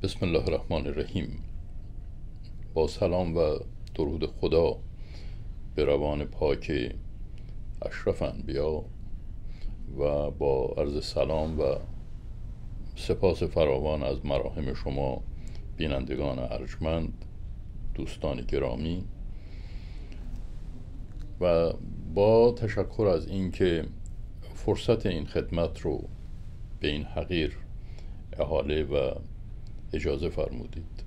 بسم الله الرحمن الرحیم. با سلام و درود خدا به روان پاک اشرف انبیا و با عرض سلام و سپاس فراوان از مراهم شما بینندگان ارجمند، دوستان گرامی، و با تشکر از اینکه فرصت این خدمت رو به این حقیر احاله و اجازه فرمودید.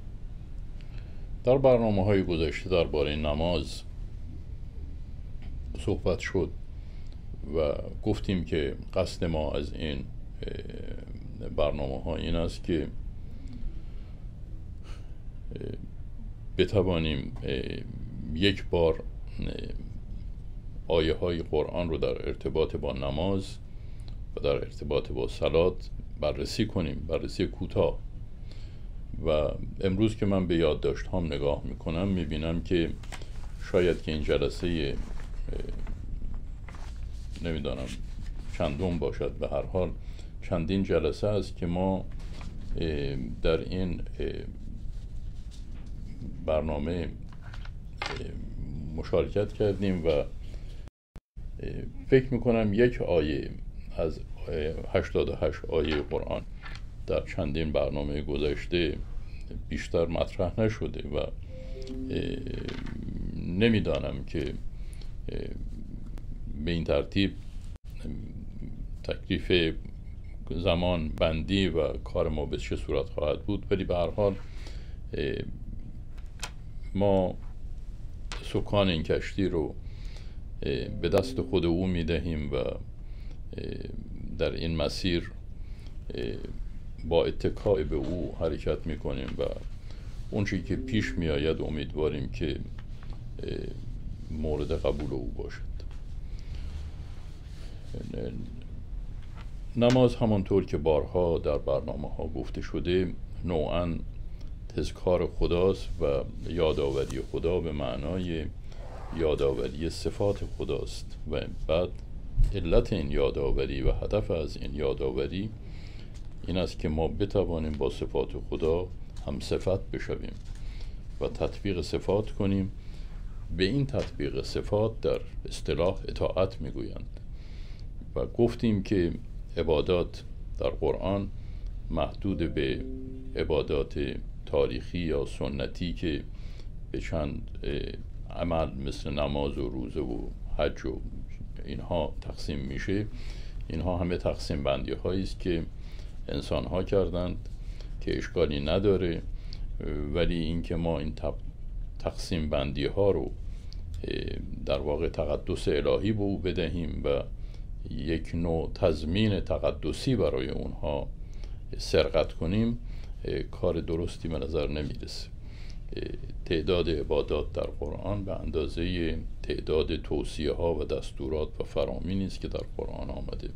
در برنامه‌های گذشته درباره نماز صحبت شد و گفتیم که قصد ما از این برنامه‌ها این است که بتوانیم یک بار آیه های قرآن رو در ارتباط با نماز و در ارتباط با صلات بررسی کنیم، بررسی کوتاه. و امروز که من به یادداشت هام نگاه میکنم میبینم که شاید که این جلسه نمیدانم چندم باشد، به هر حال چندین جلسه است که ما در این برنامه مشارکت کردیم و فکر میکنم یک آیه از 88 آیه قرآن در چندین برنامه گذشته بیشتر مطرح نشده و نمیدانم که به این ترتیب تکلیف زمان بندی و کار ما به چه صورت خواهد بود، ولی به هر حال ما سکان این کشتی رو به دست خود او میدهیم و در این مسیر با اتکای به او حرکت میکنیم و اون چیزی که پیش میآید امیدواریم که مورد قبول او باشد. نماز همانطور که بارها در برنامه ها گفته شده نوعاً تذکار خداست و یادآوری خدا به معنای یادآوری صفات خداست و بعد علت این یادآوری و هدف از این یادآوری این است که ما بتوانیم با صفات خدا هم صفت بشویم و تطبیق صفات کنیم. به این تطبیق صفات در اصطلاح اطاعت میگویند و گفتیم که عبادات در قرآن محدود به عبادات تاریخی یا سنتی که به چند عمل مثل نماز و روزه و حج و اینها تقسیم میشه. اینها همه تقسیم بندی هایی است که انسان ها کردند که اشکالی نداره، ولی اینکه ما این تقسیم بندی ها رو در واقع تقدس الهی به او بدهیم و یک نوع تضمین تقدسی برای اونها سرقت کنیم کار درستی به نظر نمیرسه. تعداد عبادات در قرآن به اندازه تعداد توصیه ها و دستورات و فرامینی است که در قرآن آمده.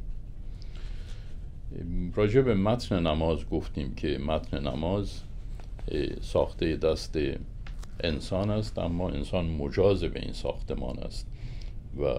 راجع به متن نماز گفتیم که متن نماز ساخته دست انسان است، اما انسان مجاز به این ساختمان است و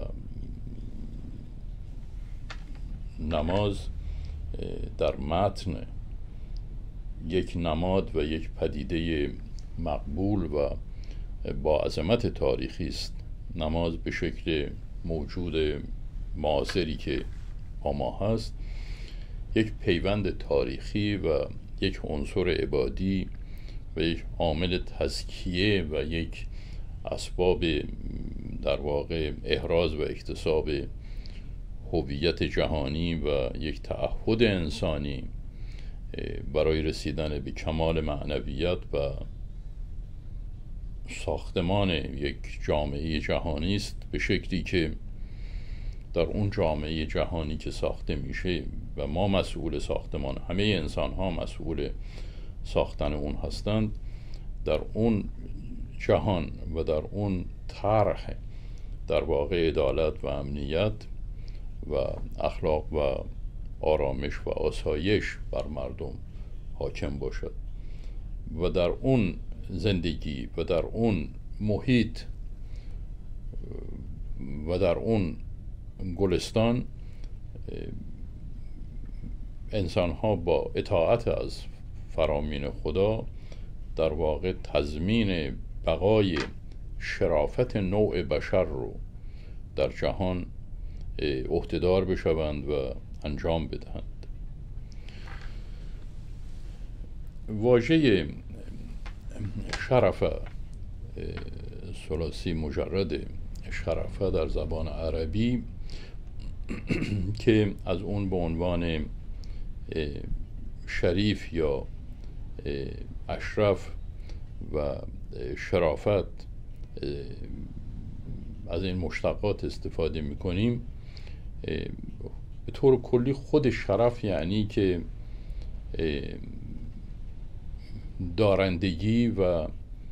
نماز در متن یک نماد و یک پدیده مقبول و با عظمت تاریخی است. نماز به شکل موجود معاصری که با ما هست یک پیوند تاریخی و یک عنصر عبادی و یک عامل تزکیه و یک اسباب در واقع احراز و اکتساب هویت جهانی و یک تعهد انسانی برای رسیدن به کمال معنویت و ساختمان یک جامعه جهانی است، به شکلی که در اون جامعه جهانی که ساخته میشه و ما مسئول ساختمان، همه انسان ها مسئول ساختن اون هستند، در اون جهان و در اون طرح در واقع عدالت و امنیت و اخلاق و آرامش و آسایش بر مردم حاکم باشد و در اون زندگی و در اون محیط و در اون گلستان انسان ها با اطاعت از فرامین خدا در واقع تضمین بقای شرافت نوع بشر رو در جهان عهدهدار بشوند و انجام بدهند. واژه شرفه، ثلاثی مجرد شرفه در زبان عربی که از اون به عنوان شریف یا اشرف و شرافت از این مشتقات استفاده میکنیم، به طور کلی خود شرف یعنی که دارندگی و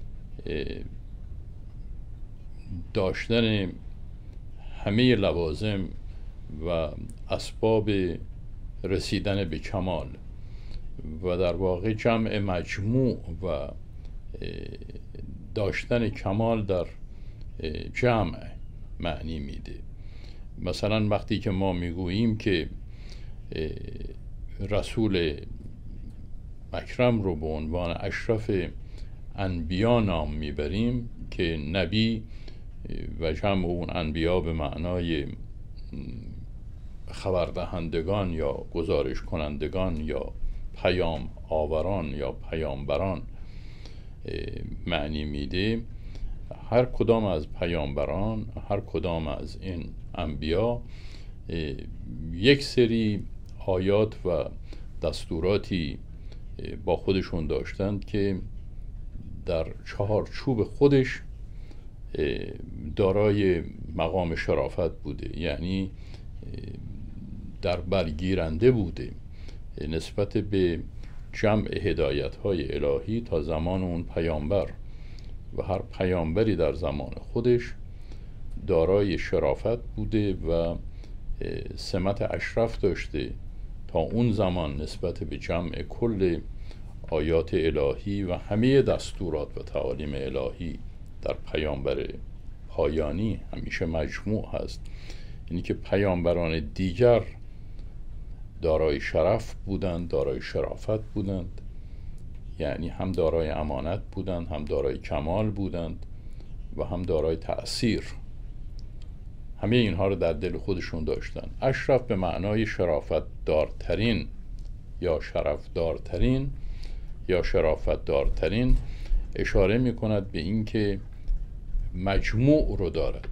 داشتن همه لوازم و اسباب رسیدن به کمال و در واقع جمع مجموع و داشتن کمال در جمع معنی میده. مثلا وقتی که ما میگوییم که رسول اکرم رو به عنوان اشرف انبیا نام میبریم که نبی و جمع اون انبیا به معنای خبردهندگان یا گزارش کنندگان یا پیام آوران یا پیامبران معنی میده. هر کدام از پیامبران، هر کدام از این انبیا یک سری آیات و دستوراتی با خودشون داشتند که در چهارچوب خودش دارای مقام شرافت بوده، یعنی در برگیرنده بوده نسبت به جمع هدایت‌های الهی تا زمان اون پیامبر، و هر پیامبری در زمان خودش دارای شرافت بوده و سمت اشرف داشته تا اون زمان نسبت به جمع کل آیات الهی و همه دستورات و تعالیم الهی در پیامبر پایانی همیشه مجموع هست. یعنی که پیامبران دیگر دارای شرف بودند، دارای شرافت بودند، یعنی هم دارای امانت بودند، هم دارای کمال بودند و هم دارای تأثیر. همه اینها رو در دل خودشون داشتن. اشرف به معنای شرافت دارترین یا شرف دارترین یا شرافت دارترین اشاره می کند به این که مجموع رو دارد.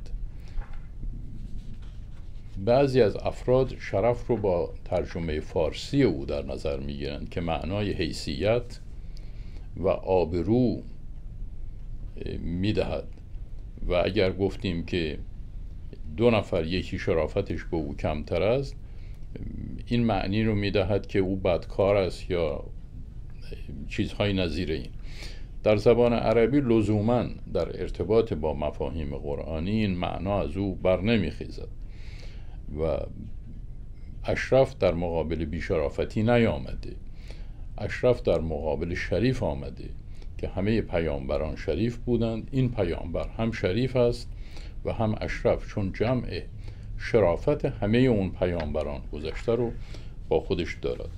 بعضی از افراد شرف رو با ترجمه فارسی او در نظر می گیرند که معنای حیثیت و آبرو می دهد، و اگر گفتیم که دو نفر یکی شرافتش به او کمتر است، این معنی رو می دهد که او بدکار است یا چیزهای نظیر این. در زبان عربی لزوماً در ارتباط با مفاهیم قرآنی این معنا از او بر نمی خیزد و اشرف در مقابل بیشرافتی نیامده. اشرف در مقابل شریف آمده که همه پیامبران شریف بودند. این پیامبر هم شریف است و هم اشرف، چون جمع شرافت همه اون پیامبران گذشته رو با خودش دارد.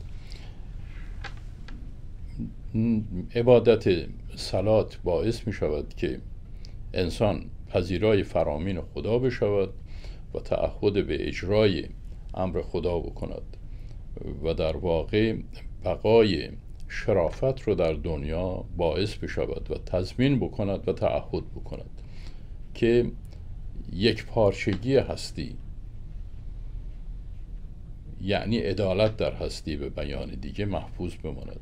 عبادت صلات باعث می شود که انسان پذیرای فرامین خدا بشود و تعهد به اجرای امر خدا بکند و در واقع بقای شرافت رو در دنیا باعث بشود و تضمین بکند و تعهد بکند که یک پارچگی هستی، یعنی عدالت در هستی به بیان دیگه، محفوظ بماند.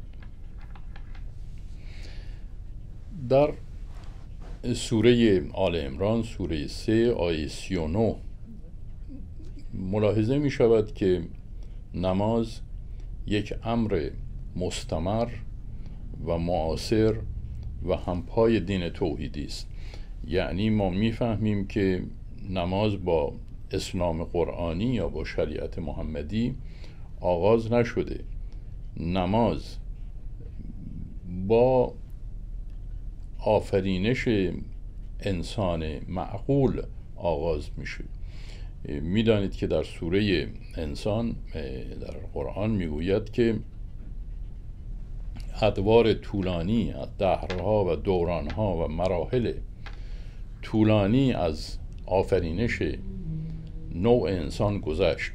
در سوره آل عمران سوره 3 آیه 39 ملاحظه می شود که نماز یک امر مستمر و معاصر و همپای دین توحیدی است. یعنی ما میفهمیم که نماز با اسلام قرآنی یا با شریعت محمدی آغاز نشده. نماز با آفرینش انسان معقول آغاز میشه. میدانید که در سوره انسان در قرآن میگوید که ادوار طولانی از دهرها و دورانها و مراحل طولانی از آفرینش نوع انسان گذشت.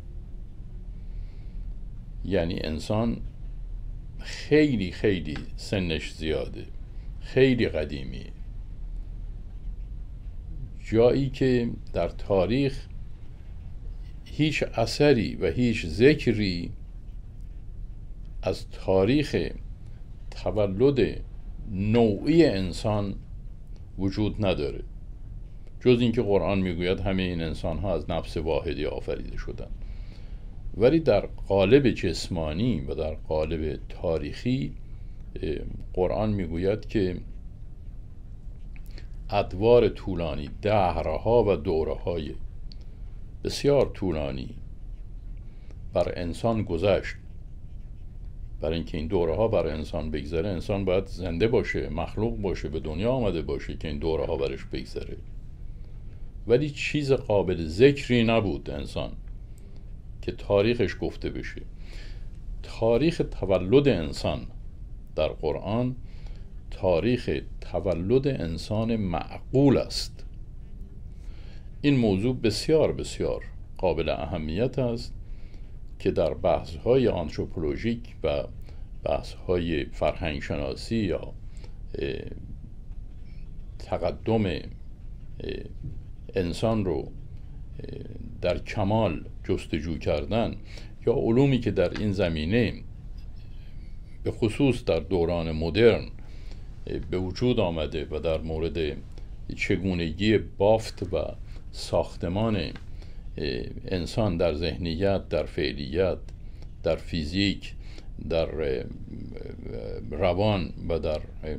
یعنی انسان خیلی خیلی سنش زیاده، خیلی قدیمی، جایی که در تاریخ هیچ اثری و هیچ ذکری از تاریخ تولد نوعی انسان وجود نداره، جز اینکه قرآن میگوید همه این انسان ها از نفس واحدی آفریده شدند. ولی در قالب جسمانی و در قالب تاریخی قرآن میگوید که ادوار طولانی، دهرها و دوره‌های بسیار طولانی بر انسان گذشت. برای اینکه این دوره‌ها بر انسان بگذره، انسان باید زنده باشه، مخلوق باشه، به دنیا آمده باشه که این دوره‌ها برش بگذره. ولی چیز قابل ذکری نبود انسان که تاریخش گفته بشه. تاریخ تولد انسان در قرآن تاریخ تولد انسان معقول است. این موضوع بسیار بسیار قابل اهمیت است که در بحث‌های آنتروپولوژیک و بحث‌های فرهنگ شناسی یا تقدم انسان رو در کمال جستجو کردن یا علومی که در این زمینه به خصوص در دوران مدرن به وجود آمده و در مورد چگونگی بافت و ساختمان انسان در ذهنیت، در فعلیت، در فیزیک، در روان و در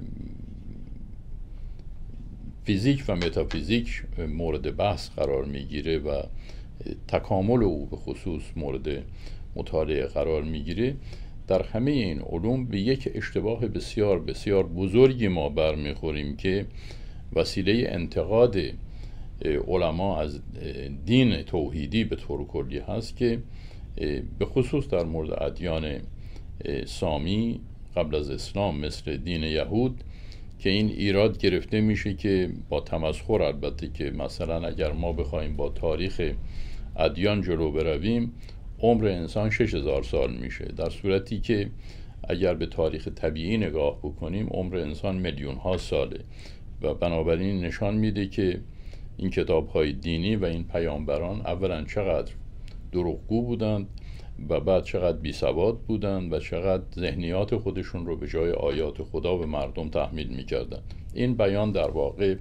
فیزیک و متافیزیک مورد بحث قرار میگیره و تکامل او به خصوص مورد مطالعه قرار میگیره. در همه این علوم به یک اشتباه بسیار بسیار بزرگی ما برمیخوریم که وسیله انتقاد علما از دین توحیدی به طور کلی هست که به خصوص در مورد ادیان سامی قبل از اسلام مثل دین یهود، که این ایراد گرفته میشه که با تمسخر، البته، که مثلا اگر ما بخوایم با تاریخ ادیان جلو برویم عمر انسان 6000 سال میشه، در صورتی که اگر به تاریخ طبیعی نگاه بکنیم عمر انسان میلیون ها ساله. و بنابراین نشان میده که این کتاب های دینی و این پیامبران اولا چقدر دروغگو بودند و بعد چقدر بی سواد بودند و چقدر ذهنیات خودشون رو به جای آیات خدا به مردم تحمیل میکردند. این بیان در واقع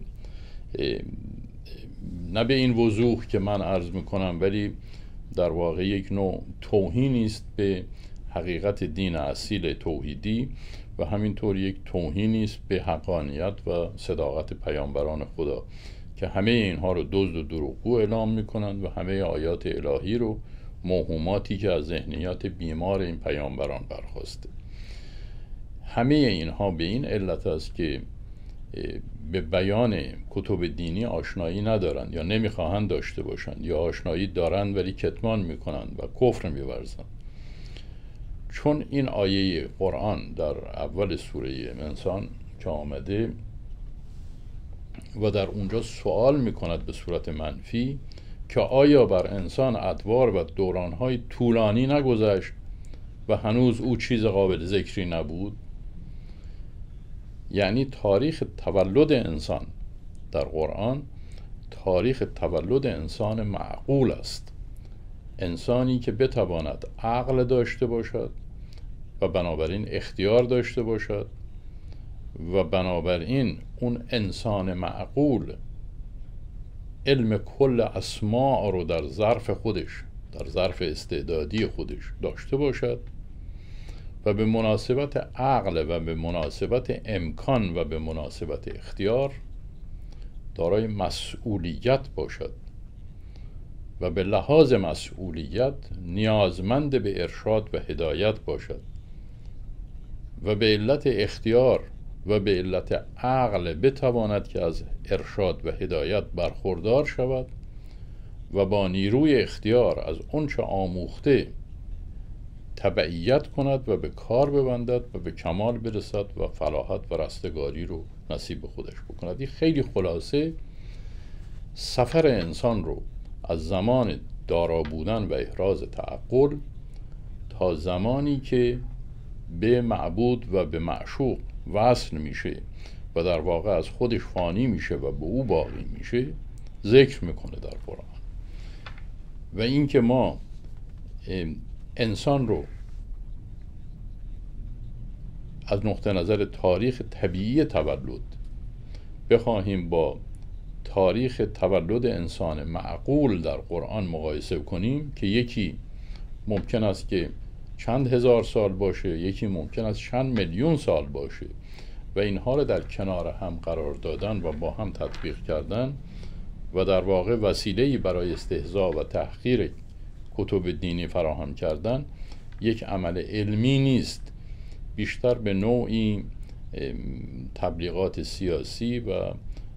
نه به این وضوح که من عرض میکنم، ولی در واقع یک نوع توهینی است به حقیقت دین اصیل توحیدی و همینطور یک توهینی است به حقانیت و صداقت پیامبران خدا که همه اینها رو دزد و دروغگو اعلام میکنند و همه آیات الهی رو موهوماتی که از ذهنیات بیمار این پیامبران برخاسته. همه اینها به این علت است که به بیان کتب دینی آشنایی ندارند یا نمیخواهند داشته باشند، یا آشنایی دارند ولی کتمان میکنند و کفر میورزند. چون این آیه قرآن در اول سوره انسان که آمده و در اونجا سوال میکند به صورت منفی که آیا بر انسان ادوار و دورانهای طولانی نگذشت و هنوز او چیز قابل ذکری نبود؟ یعنی تاریخ تولد انسان در قرآن تاریخ تولد انسان معقول است، انسانی که بتواند عقل داشته باشد و بنابراین اختیار داشته باشد و بنابراین اون انسان معقول علم کل اسماء رو در ظرف خودش، در ظرف استعدادی خودش داشته باشد و به مناسبت عقل و به مناسبت امکان و به مناسبت اختیار دارای مسئولیت باشد و به لحاظ مسئولیت نیازمند به ارشاد و هدایت باشد و به علت اختیار و به علت عقل بتواند که از ارشاد و هدایت برخوردار شود و با نیروی اختیار از اونچه آموخته تبعیت کند و به کار ببندد و به کمال برسد و فلاحت و رستگاری رو نصیب خودش بکند. این خیلی خلاصه سفر انسان رو از زمان دارا بودن و احراز تعقل تا زمانی که به معبود و به معشوق وصل میشه و در واقع از خودش فانی میشه و به او باقی میشه ذکر میکنه در قرآن. و این که ما انسان رو از نقطه نظر تاریخ طبیعی تولد بخواهیم با تاریخ تولد انسان معقول در قرآن مقایسه کنیم که یکی ممکن است که چند هزار سال باشه، یکی ممکن است چند میلیون سال باشه و اینها رو در کنار هم قرار دادن و با هم تطبیق کردن و در واقع وسیله‌ای برای استهزاء و تحقیر کتب دینی فراهم کردن یک عمل علمی نیست، بیشتر به نوعی تبلیغات سیاسی و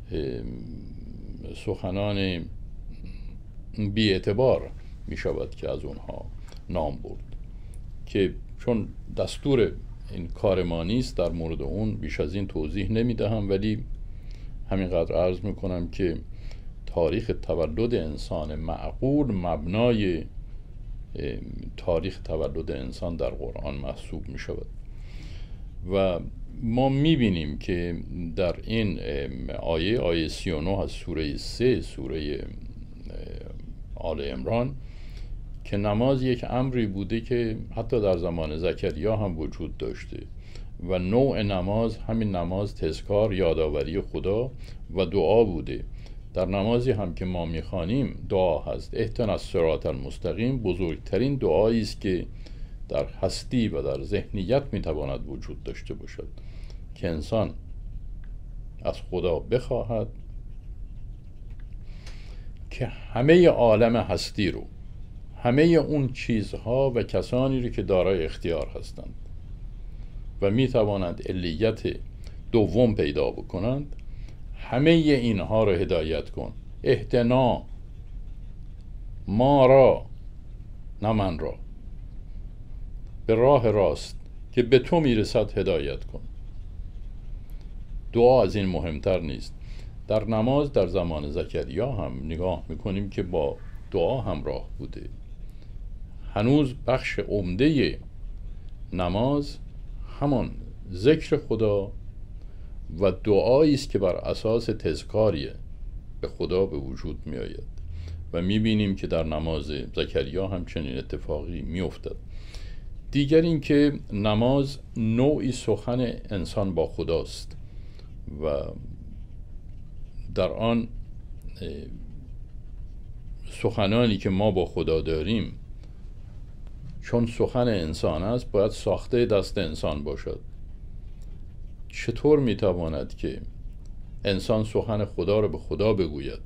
سخنان بی اعتبار می شود که از اونها نام برد که چون دستور این کار ما نیست در مورد اون بیش از این توضیح نمی دهم، ولی همینقدر عرض می کنم که تاریخ تولد انسان معقول مبنای تاریخ تولد انسان در قرآن محسوب می شود. و ما می بینیم که در این آیه 39 از سوره 3 سوره آل عمران که نماز یک امری بوده که حتی در زمان زکریا هم وجود داشته و نوع نماز همین نماز تذکار، یادآوری خدا و دعا بوده. در نمازی هم که ما میخوانیم دعا هست، اهدنا الصراط المستقیم بزرگترین دعایی است که در هستی و در ذهنیت میتواند وجود داشته باشد که انسان از خدا بخواهد که همه عالم هستی رو، همه اون چیزها و کسانی رو که دارای اختیار هستند و میتوانند علیت دوم پیدا بکنند، همه اینها رو هدایت کن. اهدنا، ما را نه من را، به راه راست که به تو میرسد هدایت کن. دعا از این مهمتر نیست. در نماز در زمان زکریا هم نگاه میکنیم که با دعا همراه بوده. هنوز بخش عمده نماز همان ذکر خدا و دعایی است که بر اساس تذکاری به خدا به وجود می آید و می بینیم که در نماز زکریا هم چنین اتفاقی می افتد. دیگر این که نماز نوعی سخن انسان با خداست و در آن سخنانی که ما با خدا داریم چون سخن انسان است باید ساخته دست انسان باشد. چطور میتواند که انسان سخن خدا رو به خدا بگوید؟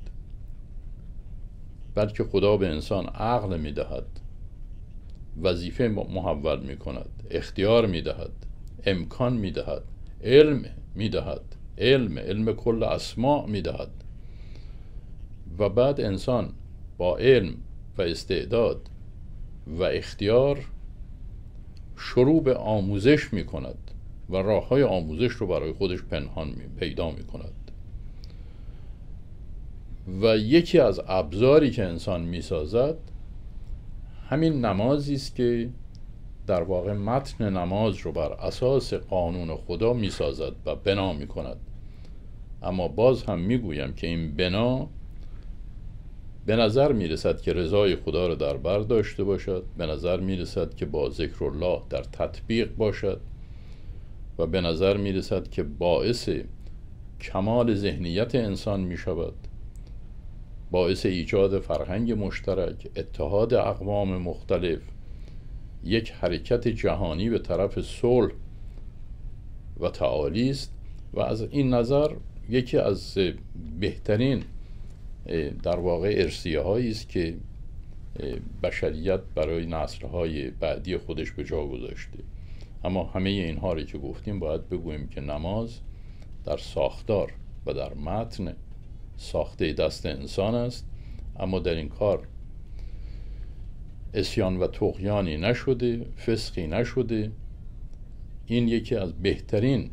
بلکه خدا به انسان عقل میدهد، وظیفه محول میکند، اختیار میدهد، امکان میدهد، علم میدهد، علم کل اسماء میدهد و بعد انسان با علم و استعداد و اختیار شروع به آموزش میکند و راههای آموزش رو برای خودش پنهان پیدا میکند و یکی از ابزاری که انسان میسازد همین نمازی است که در واقع متن نماز رو بر اساس قانون خدا میسازد و بنا میکند. اما باز هم میگویم که این بنا به نظر میرسد که رضای خدا رو در بر داشته باشد، به نظر میرسد که با ذکر الله در تطبیق باشد و به نظر میرسد که باعث کمال ذهنیت انسان میشود، باعث ایجاد فرهنگ مشترک، اتحاد اقوام مختلف، یک حرکت جهانی به طرف صلح و تعالی است و از این نظر یکی از بهترین در واقع ارثیه هایی است که بشریت برای نسل‌های بعدی خودش به جا گذاشته. اما همه اینها رو که گفتیم باید بگوییم که نماز در ساختار و در متن ساخته دست انسان است، اما در این کار عصیان و طغیانی نشده، فسقی نشده. این یکی از بهترین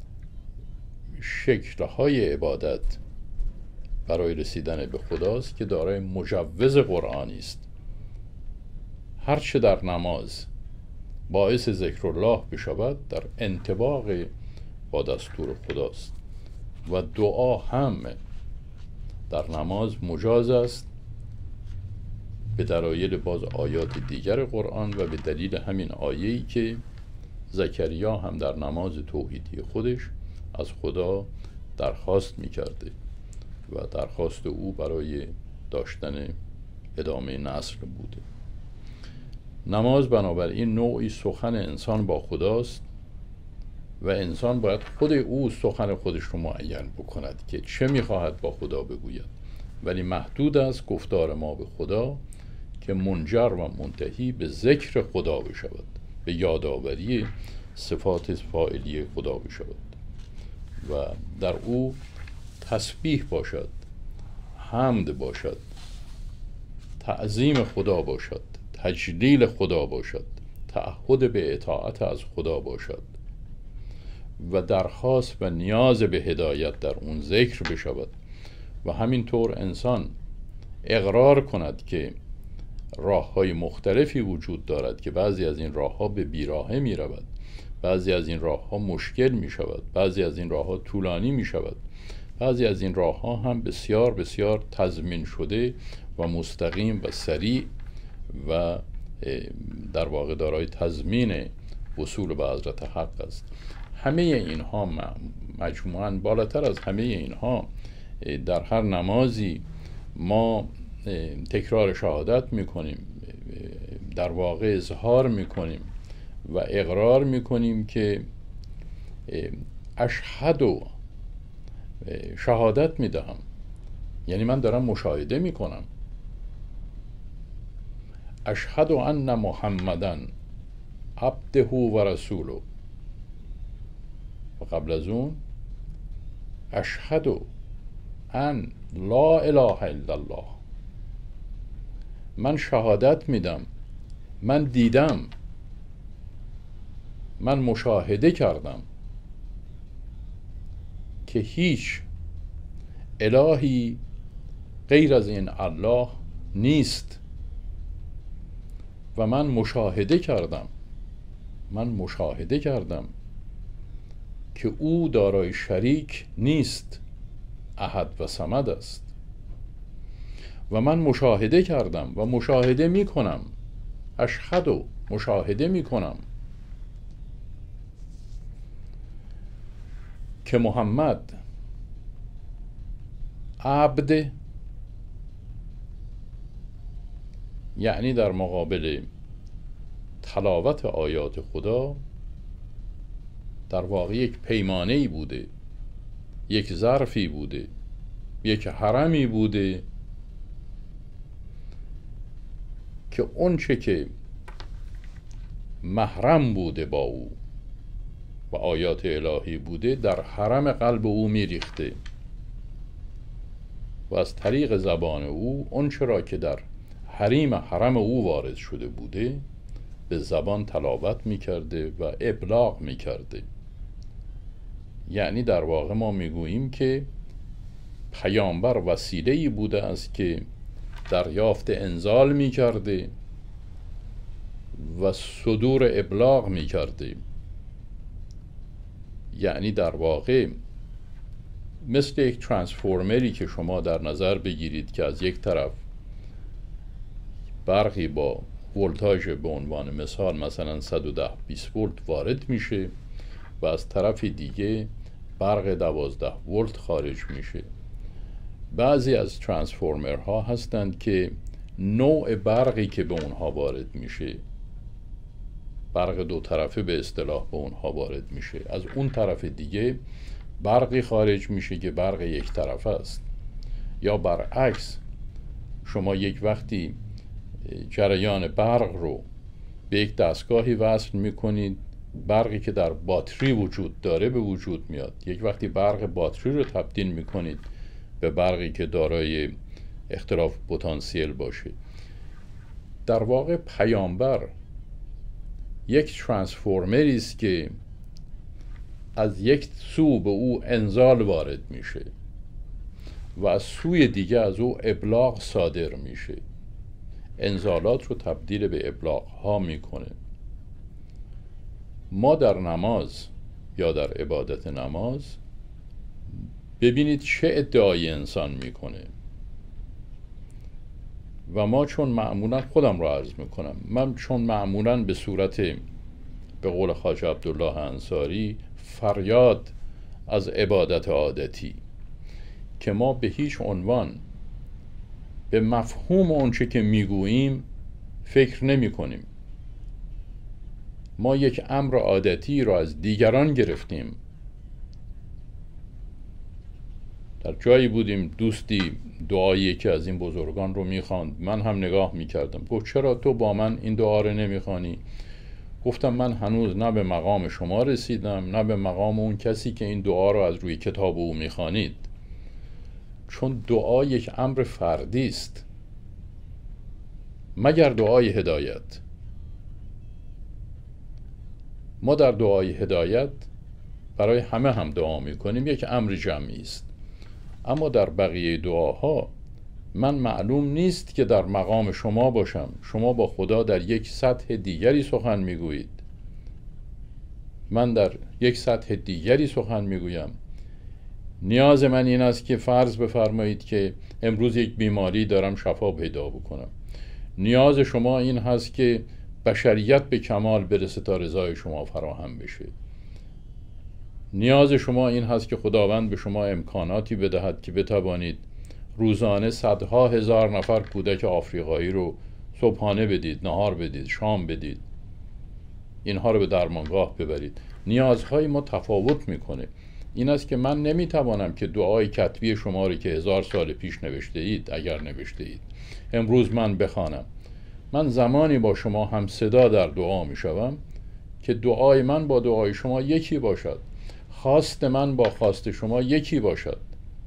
شکل‌های عبادت برای رسیدن به خداست که دارای مجوز قرآنی است. هرچه در نماز باعث ذکر الله بشود در انطباق با دستور خداست و دعا هم در نماز مجاز است به دلایل باز آیات دیگر قرآن و به دلیل همین آیه‌ای که زکریا هم در نماز توحیدی خودش از خدا درخواست می‌کرده و درخواست او برای داشتن ادامه نسل بوده. نماز بنابراین نوعی سخن انسان با خداست و انسان باید خود او سخن خودش رو معین بکند که چه می‌خواهد با خدا بگوید، ولی محدود است گفتار ما به خدا که منجر و منتهی به ذکر خدا بشود، به یادآوری صفات فاعلی خدا بشود و در او تسبیح باشد، حمد باشد، تعظیم خدا باشد، تجلیل خدا باشد، تعهد به اطاعت از خدا باشد و درخواست و نیاز به هدایت در اون ذکر بشود و همینطور انسان اقرار کند که راه‌های مختلفی وجود دارد که بعضی از این راه‌ها به بیراهه می رود، بعضی از این راه‌ها مشکل می شود، بعضی از این راه‌ها طولانی می شود، بعضی از این راه‌ها هم بسیار بسیار تضمین شده و مستقیم و سریع و در واقع دارای تضمین وصول به حضرت حق است. همه اینها مجموعاً بالاتر از همه اینها در هر نمازی ما تکرار شهادت میکنیم، در واقع اظهار میکنیم و اقرار میکنیم که اشهد و شهادت میدهم، یعنی من دارم مشاهده میکنم. اشهد ان محمدن عبده و رسوله و قبل از اون اشهد ان لا اله الا الله. من شهادت میدم، من دیدم، من مشاهده کردم که هیچ الهی غیر از این الله نیست و من مشاهده کردم که او دارای شریک نیست، احد و صمد است و من مشاهده کردم و مشاهده میکنم، اشهد و مشاهده میکنم که محمد عبد، یعنی در مقابل تلاوت آیات خدا در واقع یک پیمانه‌ای بوده، یک ظرفی بوده، یک حرمی بوده که اون چه که محرم بوده با او و آیات الهی بوده در حرم قلب او میریخته و از طریق زبان او اون چرا که در حرم او وارد شده بوده به زبان تلاوت میکرده و ابلاغ میکرده. یعنی در واقع ما میگوییم که پیامبر وسیله‌ای بوده است که دریافت انزال میکرده و صدور ابلاغ میکرده. یعنی در واقع مثل یک ترانسفورمری که شما در نظر بگیرید که از یک طرف برقی با ولتاژ به عنوان مثلا 110-20 ولت وارد میشه و از طرف دیگه برق 12 ولت خارج میشه. بعضی از ترانسفورمرها هستند که نوع برقی که به اونها وارد میشه، برق دو طرفه به اصطلاح به اونها وارد میشه، از اون طرف دیگه برقی خارج میشه که برق یک طرفه است. یا برعکس، شما یک وقتی جریان برق رو به یک دستگاهی وصل میکنید، برقی که در باتری وجود داره به وجود میاد. یک وقتی برق باتری رو تبدیل میکنید به برقی که دارای اختلاف پتانسیل باشه، در واقع پیامبر یک ترانسفورمری است که از یک سو به او انزال وارد میشه و از سوی دیگه از او ابلاغ صادر میشه، انزالات رو تبدیل به ابلاغ ها میکنه. ما در نماز یا در عبادت نماز ببینید چه ادعای انسان میکنه و ما چون معمولا، خودم رو عرض میکنم، من چون معمولا به صورت، به قول خواجه عبدالله انصاری، فریاد از عبادت عادتی که ما به هیچ عنوان به مفهوم اونچه که میگوییم فکر نمی کنیم. ما یک امر عادتی را از دیگران گرفتیم. در جایی بودیم دوستی دعای یکی از این بزرگان رو میخواند، من هم نگاه میکردم، گفت چرا تو با من این دعا رو نمیخوانی؟ گفتم من هنوز نه به مقام شما رسیدم نه به مقام اون کسی که این دعا رو از روی کتاب او میخوانید، چون دعا یک امر فردی است مگر دعای هدایت. ما در دعای هدایت برای همه هم دعا میکنیم، یک امر جمعی است، اما در بقیه دعاها من معلوم نیست که در مقام شما باشم، شما با خدا در یک سطح دیگری سخن میگویید، من در یک سطح دیگری سخن میگویم. نیاز من این است که فرض بفرمایید که امروز یک بیماری دارم شفا پیدا بکنم، نیاز شما این هست که بشریت به کمال برسه تا رضای شما فراهم بشه، نیاز شما این هست که خداوند به شما امکاناتی بدهد که بتوانید روزانه صدها هزار نفر کودک آفریقایی رو صبحانه بدید، نهار بدید، شام بدید، اینها رو به درمانگاه ببرید. نیازهای ما تفاوت میکنه. این است که من نمیتوانم که دعای کتبی شما رو که 1000 سال پیش نوشته اید، اگر نوشته اید، امروز من بخوانم. من زمانی با شما هم صدا در دعا میشوم که دعای من با دعای شما یکی باشد، خواست من با خواست شما یکی باشد.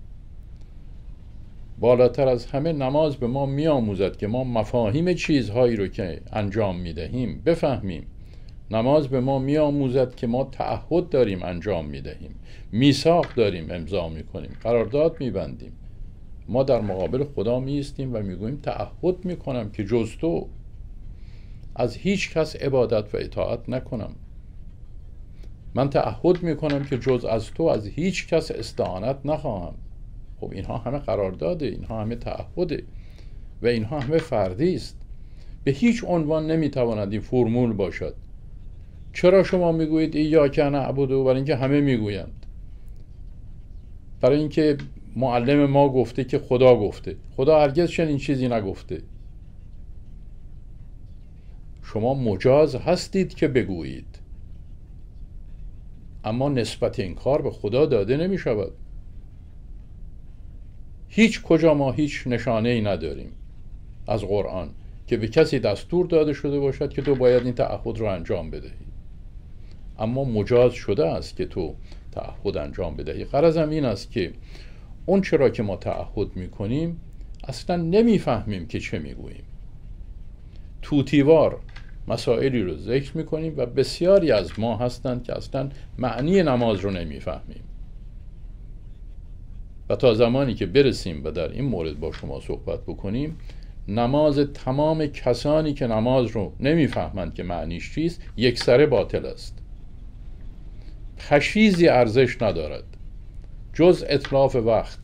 بالاتر از همه نماز به ما میآموزد که ما مفاهیم چیزهایی رو که انجام میدهیم بفهمیم. نماز به ما میآموزد که ما تعهد داریم انجام میدهیم، میثاق داریم امضا میکنیم، قرارداد میبندیم. ما در مقابل خدا میایستیم و میگوییم تعهد میکنم که جز تو از هیچ کس عبادت و اطاعت نکنم. من تعهد میکنم که جز از تو از هیچ کس استعانت نخواهم. خب اینها همه قرارداده، اینها همه تعهده و اینها همه فردی است. به هیچ عنوان نمیتواند این فرمول باشد. چرا شما میگویید ایاک نعبد؟ برای اینکه همه میگویند، برای اینکه معلم ما گفته که خدا گفته. خدا هرگز چنین چیزی نگفته. شما مجاز هستید که بگویید، اما نسبت این کار به خدا داده نمی شود. هیچ کجا ما هیچ نشانه ای نداریم از قرآن که به کسی دستور داده شده باشد که تو باید این تعهد رو انجام بدهی، اما مجاز شده است که تو تعهد انجام بدهی. غرضم این است که اون چرا که ما تعهد میکنیم اصلا نمیفهمیم که چه میگوییم. توتیوار مسائلی رو ذکر میکنیم و بسیاری از ما هستند که اصلا معنی نماز رو نمیفهمیم. و تا زمانی که برسیم و در این مورد با شما صحبت بکنیم، نماز تمام کسانی که نماز رو نمیفهمند که معنیش چیست یکسره باطل است، تشخیصی ارزش ندارد جز اتلاف وقت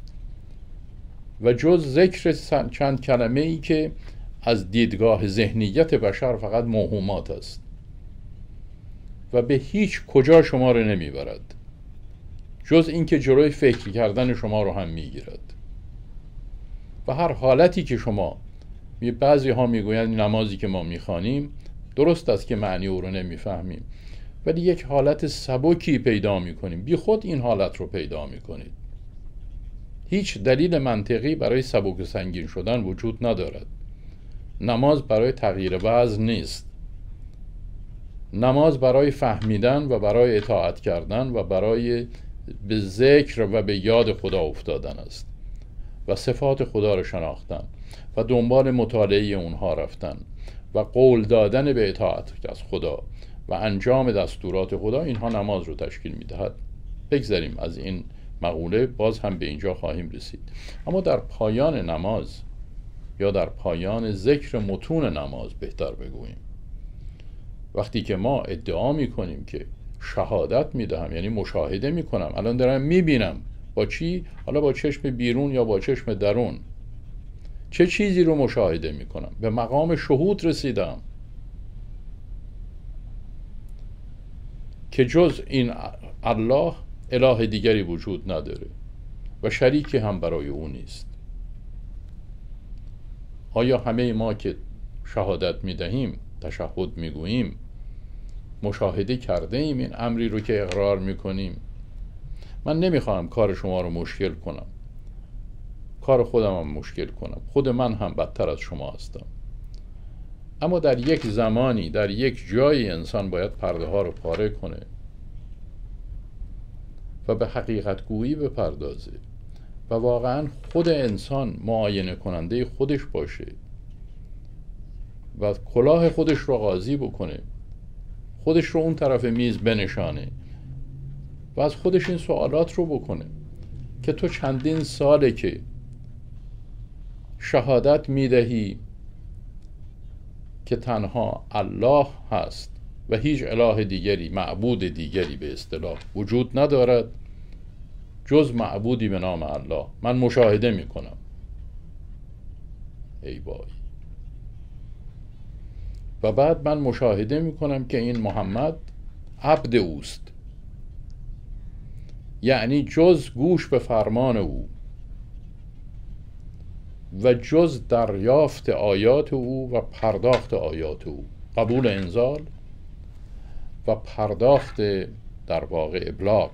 و جز ذکر چند کلمه ای که از دیدگاه ذهنیت بشر فقط موهومات است و به هیچ کجا شما رو نمیبرد، جز اینکه جلوی فکر کردن شما رو هم میگیرد. و هر حالتی که شما، بعضی ها میگویند نمازی که ما میخوانیم درست است که معنی او رو نمیفهمیم، ولی یک حالت سبکی پیدا میکنیم. بی خود این حالت رو پیدا میکنید. هیچ دلیل منطقی برای سبک و سنگین شدن وجود ندارد. نماز برای تغییر وضع نیست. نماز برای فهمیدن و برای اطاعت کردن و برای به ذکر و به یاد خدا افتادن است. و صفات خدا رو شناختن و دنبال مطالعه اونها رفتن و قول دادن به اطاعت از خدا و انجام دستورات خدا، اینها نماز رو تشکیل میدهد. بگذاریم از این مقوله، باز هم به اینجا خواهیم رسید. اما در پایان نماز یا در پایان ذکر متون نماز بهتر بگوییم، وقتی که ما ادعا میکنیم که شهادت میدهم، یعنی مشاهده میکنم، الان دارم میبینم. با چی؟ حالا با چشم بیرون یا با چشم درون. چه چیزی رو مشاهده میکنم؟ به مقام شهود رسیدم که جز این الله اله دیگری وجود نداره و شریکی هم برای او نیست. آیا همه ما که شهادت میدهیم، تشهد میگوییم، مشاهده کرده ایم این امری رو که اقرار میکنیم؟ من نمیخوام کار شما رو مشکل کنم، کار خودم هم مشکل کنم، خود من هم بدتر از شما هستم. اما در یک زمانی، در یک جایی انسان باید پرده ها رو پاره کنه و به حقیقت گویی بپردازه و واقعا خود انسان معاینه کننده خودش باشه و کلاه خودش رو قاضی بکنه، خودش رو اون طرف میز بنشانه و از خودش این سوالات رو بکنه که تو چندین ساله که شهادت میدهی که تنها الله هست و هیچ اله دیگری، معبود دیگری به اصطلاح وجود ندارد جز معبودی به نام الله. من مشاهده میکنم. ای وای. و بعد من مشاهده میکنم که این محمد عبد اوست، یعنی جز گوش به فرمان او و جز دریافت آیات او و پرداخت آیات او، قبول انزال و پرداخت در واقع ابلاغ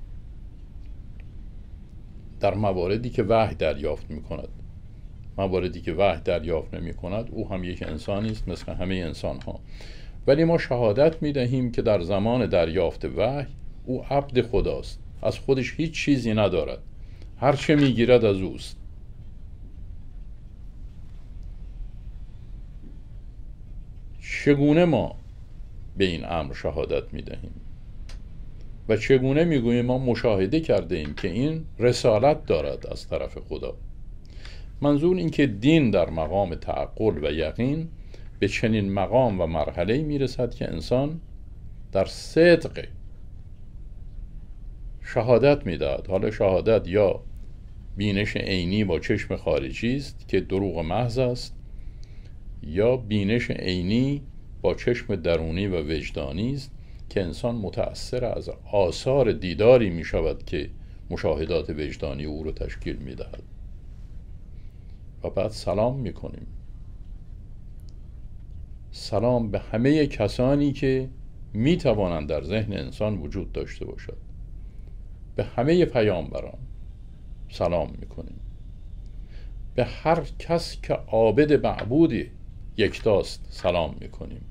در مواردی که وحی دریافت می کند. مواردی که وحی دریافت نمی کند او هم یک انسانی است مثل همه انسان ها، ولی ما شهادت می دهیم که در زمان دریافت وحی او عبد خداست، از خودش هیچ چیزی ندارد، هر چه می گیرد از اوست. چگونه ما به این امر شهادت می دهیم و چگونه می گوییم ما مشاهده کرده ایم که این رسالت دارد از طرف خدا؟ منظور این که دین در مقام تعقل و یقین به چنین مقام و مرحله می رسد که انسان در صدق شهادت می دهد. حالا شهادت یا بینش عینی با چشم خارجی است که دروغ محض است، یا بینش عینی با چشم درونی و وجدانی است که انسان متأثر از آثار دیداری می شود که مشاهدات وجدانی او رو تشکیل می دهد. و بعد سلام می کنیم، سلام به همه کسانی که می توانند در ذهن انسان وجود داشته باشد، به همه پیامبران سلام می کنیم، به هر کس که عابد معبودی یکتاست سلام می کنیم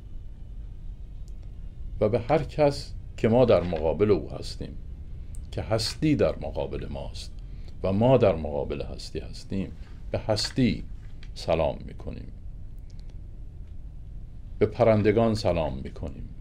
و به هر کس که ما در مقابل او هستیم، که هستی در مقابل ماست و ما در مقابل هستی هستیم، به هستی سلام می کنیم، به پرندگان سلام می کنیم،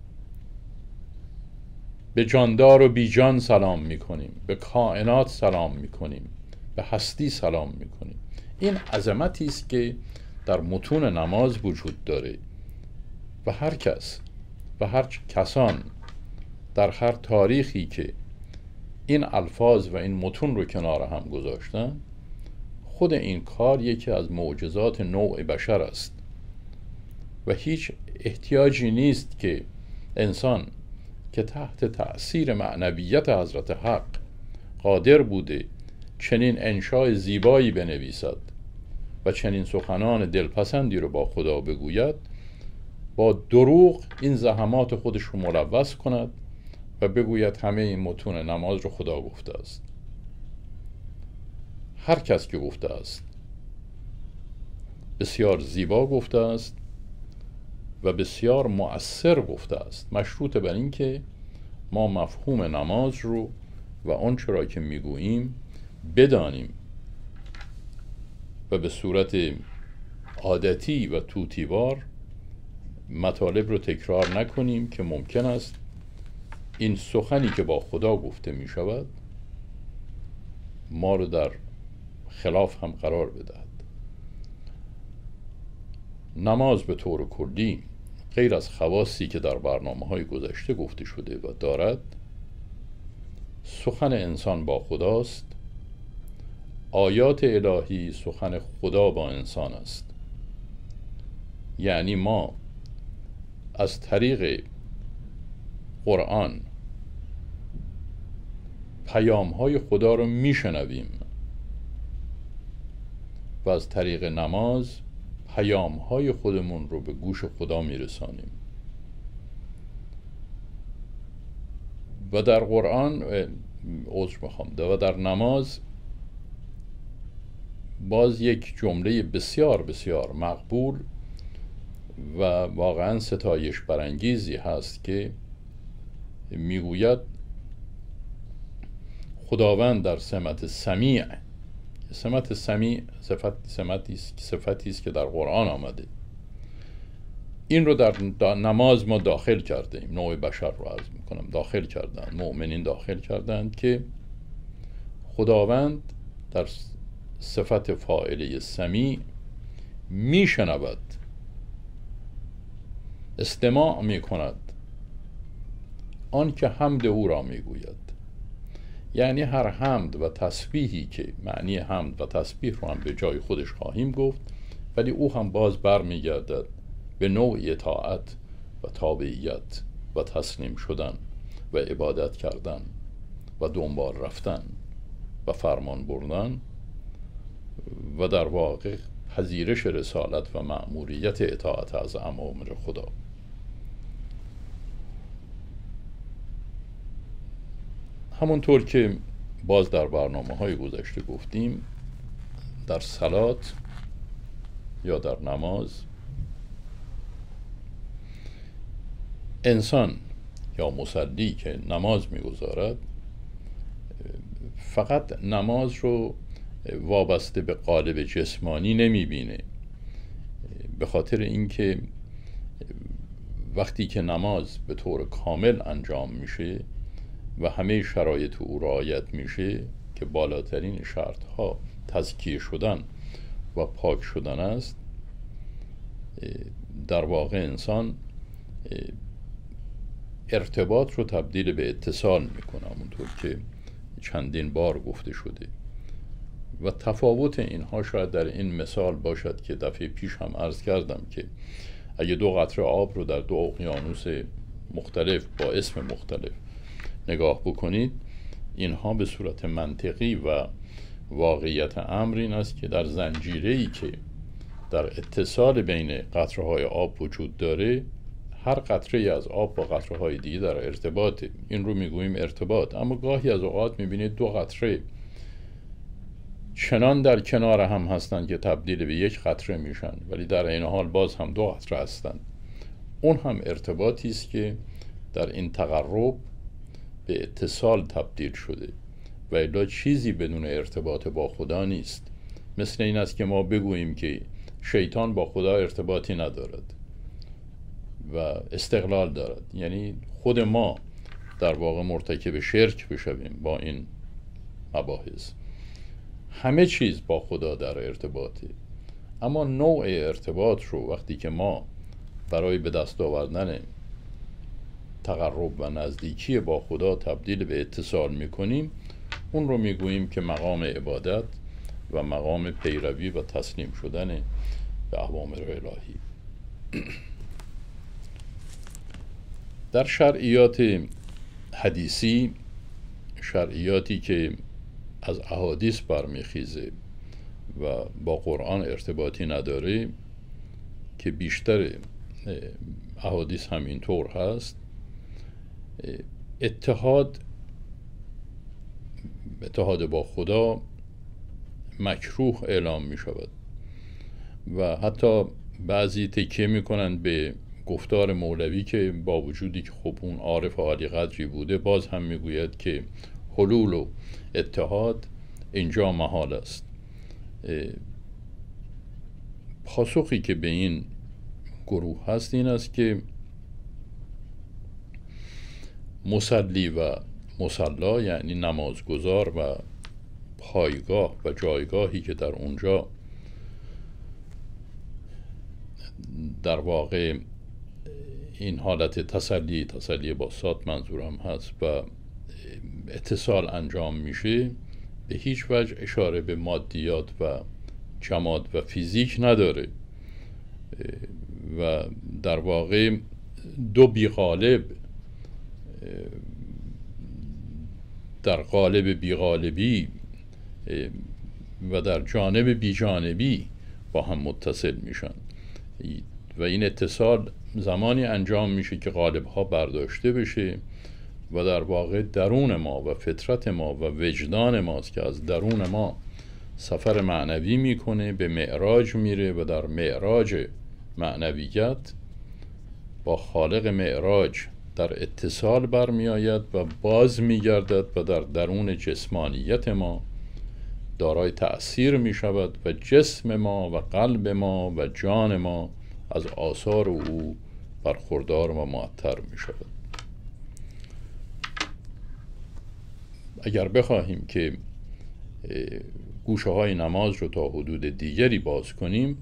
به جاندار و بی جان سلام می کنیم، به کائنات سلام می کنیم، به هستی سلام می کنیم. این عظمتی است که در متون نماز وجود داره و هر کس و هر کسان در هر تاریخی که این الفاظ و این متون رو کنار هم گذاشتن، خود این کار یکی از معجزات نوع بشر است و هیچ احتیاجی نیست که انسان که تحت تأثیر معنویت حضرت حق قادر بوده چنین انشای زیبایی بنویسد و چنین سخنان دلپسندی رو با خدا بگوید، با دروغ این زحمات خودش رو ملوث کند و بگوید همه این متون نماز رو خدا گفته است. هر کس که گفته است بسیار زیبا گفته است و بسیار مؤثر گفته است، مشروط بر این که ما مفهوم نماز رو و آنچه را که میگوییم بدانیم و به صورت عادتی و توتیوار مطالب رو تکرار نکنیم که ممکن است این سخنی که با خدا گفته می شود ما رو در خلاف هم قرار بدهد. نماز به طور کلی غیر از خواصی که در برنامه‌های گذشته گفته شده و دارد، سخن انسان با خداست. آیات الهی سخن خدا با انسان است. یعنی ما از طریق قرآن پیام‌های خدا رو میشنویم و از طریق نماز پیام‌های خودمون رو به گوش خدا میرسانیم. و در قرآن و در نماز باز یک جمله بسیار بسیار مقبول و واقعا ستایش برانگیزی هست که میگوید خداوند در سمت سمیع، سمت سمیع صفتی است که در قرآن آمده، این رو در نماز ما داخل کرده ایم. نوع بشر رو عرض میکنم داخل کردند، مؤمنین داخل کردند که خداوند در صفت فاعله سمیع میشنود، استماع میکند آن که حمد او را میگوید. یعنی هر حمد و تسبیحی که معنی حمد و تسبیح رو هم به جای خودش خواهیم گفت، ولی او هم باز برمیگردد به نوع اطاعت و تابعیت و تسلیم شدن و عبادت کردن و دنبال رفتن و فرمان بردن و در واقع پذیرش رسالت و مأموریت اطاعت از اوامر خدا. همونطور که باز در برنامه‌های گذشته گفتیم، در صلات یا در نماز انسان یا مصلی که نماز می‌گذارد فقط نماز رو وابسته به قالب جسمانی نمی‌بینه، به خاطر اینکه وقتی که نماز به طور کامل انجام میشه و همه شرایط او رعایت میشه که بالاترین شرطها تزکیه شدن و پاک شدن است، در واقع انسان ارتباط رو تبدیل به اتصال میکنه، همونطور که چندین بار گفته شده. و تفاوت اینها شاید در این مثال باشد که دفعه پیش هم عرض کردم که اگه 2 قطره آب رو در 2 اقیانوس مختلف با اسم مختلف نگاه بکنید، اینها به صورت منطقی و واقعیت امر این است که در زنجیره‌ای که در اتصال بین قطره‌های آب وجود داره، هر قطره از آب با قطره‌های دیگه در ارتباطه. این رو میگوییم ارتباط. اما گاهی از اوقات میبینید 2 قطره چنان در کنار هم هستند که تبدیل به 1 قطره میشن، ولی در این حال باز هم 2 قطره هستند. اون هم ارتباطی است که در این تقرب به اتصال تبدیل شده و الا چیزی بدون ارتباط با خدا نیست. مثل این است که ما بگوییم که شیطان با خدا ارتباطی ندارد و استقلال دارد، یعنی خود ما در واقع مرتکب شرک بشویم با این مباحث. همه چیز با خدا در ارتباطه، اما نوع ارتباط رو وقتی که ما برای به دست آوردن تقرب و نزدیکی با خدا تبدیل به اتصال میکنیم، اون رو میگوییم که مقام عبادت و مقام پیروی و تسلیم شدن به اوامر الهی. در شرعیات حدیثی، شرعیاتی که از احادیث برمیخیزه و با قرآن ارتباطی نداره، که بیشتر احادیث هم اینطور هست، اتحاد با خدا مکروه اعلام می شود و حتی بعضی تکیه می کنند به گفتار مولوی که با وجودی که خب اون عارف عالی قدری بوده، باز هم می گوید که حلول و اتحاد اینجا محال است. پاسخی که به این گروه هست این است که مصلی و مصلا، یعنی نمازگزار و پایگاه و جایگاهی که در اونجا در واقع این حالت تسلی با صاد منظورم هست و اتصال انجام میشه، به هیچ وجه اشاره به مادیات و جماد و فیزیک نداره و در واقع دو بیغالب در قالب بیغالبی و در جانب بیجانبی با هم متصل میشن و این اتصال زمانی انجام میشه که قالب‌ها برداشته بشه و در واقع درون ما و فطرت ما و وجدان ماست که از درون ما سفر معنوی میکنه، به معراج میره و در معراج معنویت با خالق معراج در اتصال برمی آید و باز می گردد و در درون جسمانیت ما دارای تأثیر می شود و جسم ما و قلب ما و جان ما از آثار او برخوردار و معطر می شود. اگر بخواهیم که گوشه های نماز رو تا حدود دیگری باز کنیم،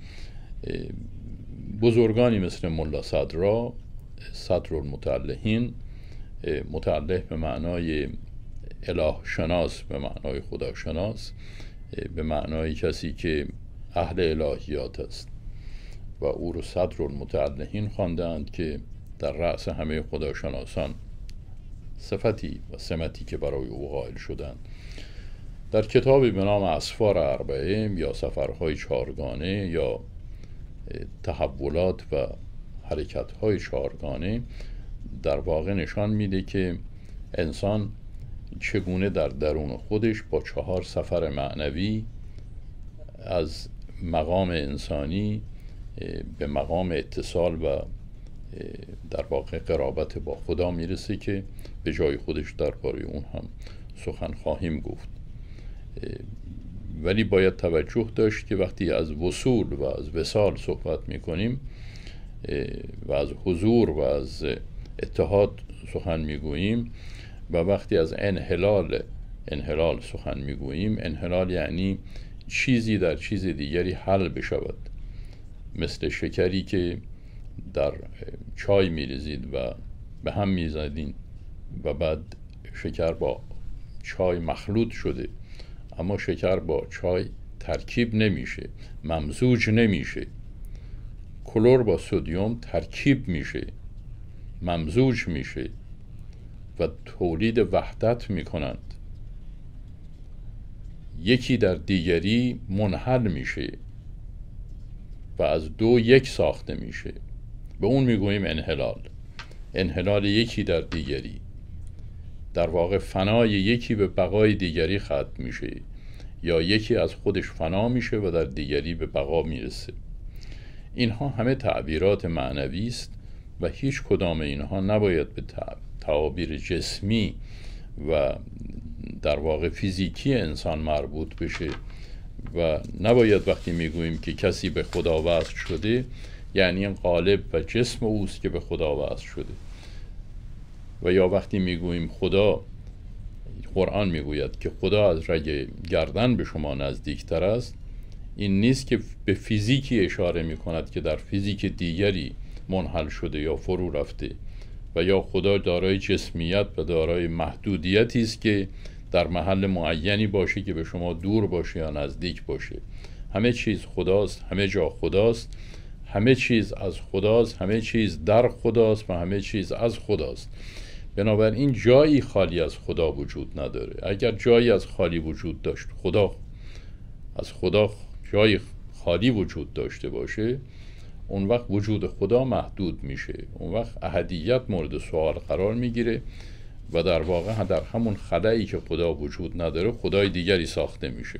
بزرگانی مثل ملا صدرالمتعلهین، متعلح به معنای اله شناس، به معنای خداشناس، به معنای کسی که اهل الهیات است و او رو صدرالمتعلهین خواندند که در رأس همه خداشناسان صفتی و سمتی که برای او قائل شدند. در کتابی به نام اسفار اربعه یا سفرهای چهارگانه یا تحولات و حرکت‌های چهارگانه در واقع نشان میده که انسان چگونه در درون خودش با 4 سفر معنوی از مقام انسانی به مقام اتصال و در واقع قرابت با خدا میرسه که به جای خودش درباره اون هم سخن خواهیم گفت. ولی باید توجه داشت که وقتی از وصول و از وصال صحبت میکنیم و از حضور و از اتحاد سخن میگوییم و وقتی از انحلال سخن میگوییم، انحلال یعنی چیزی در چیز دیگری حل بشود، مثل شکری که در چای میریزید و به هم میزدین و بعد شکر با چای مخلوط شده، اما شکر با چای ترکیب نمیشه، ممزوج نمیشه. کلور با سدیم ترکیب میشه، ممزوج میشه و تولید وحدت میکنند، یکی در دیگری منحل میشه و از 2 1 ساخته میشه. به اون میگوییم انحلال یکی در دیگری، در واقع فنای یکی به بقای دیگری ختم میشه یا یکی از خودش فنا میشه و در دیگری به بقا میرسه. اینها همه تعبیرات معنوی است و هیچ کدام اینها نباید به تعابیر جسمی و در واقع فیزیکی انسان مربوط بشه و نباید وقتی میگوییم که کسی به خدا وصل شده یعنی این قالب و جسم اوست که به خدا وصل شده، و یا وقتی میگوییم خدا، قرآن میگوید که خدا از رگ گردن به شما نزدیکتر است، این نیست که به فیزیکی اشاره میکند که در فیزیک دیگری منحل شده یا فرو رفته، و یا خدا دارای جسمیت و دارای محدودیتی است که در محل معینی باشه که به شما دور باشه یا نزدیک باشه. همه چیز خداست، همه جا خداست، همه چیز از خداست، همه چیز در خداست و همه چیز از خداست. بنابراین جایی خالی از خدا وجود نداره. اگر جایی از خالی وجود داشت، از خدا جایی خالی وجود داشته باشه، اون وقت وجود خدا محدود میشه، اون وقت احدیت مورد سوال قرار میگیره و در واقع در همون خلایی که خدا وجود نداره خدای دیگری ساخته میشه.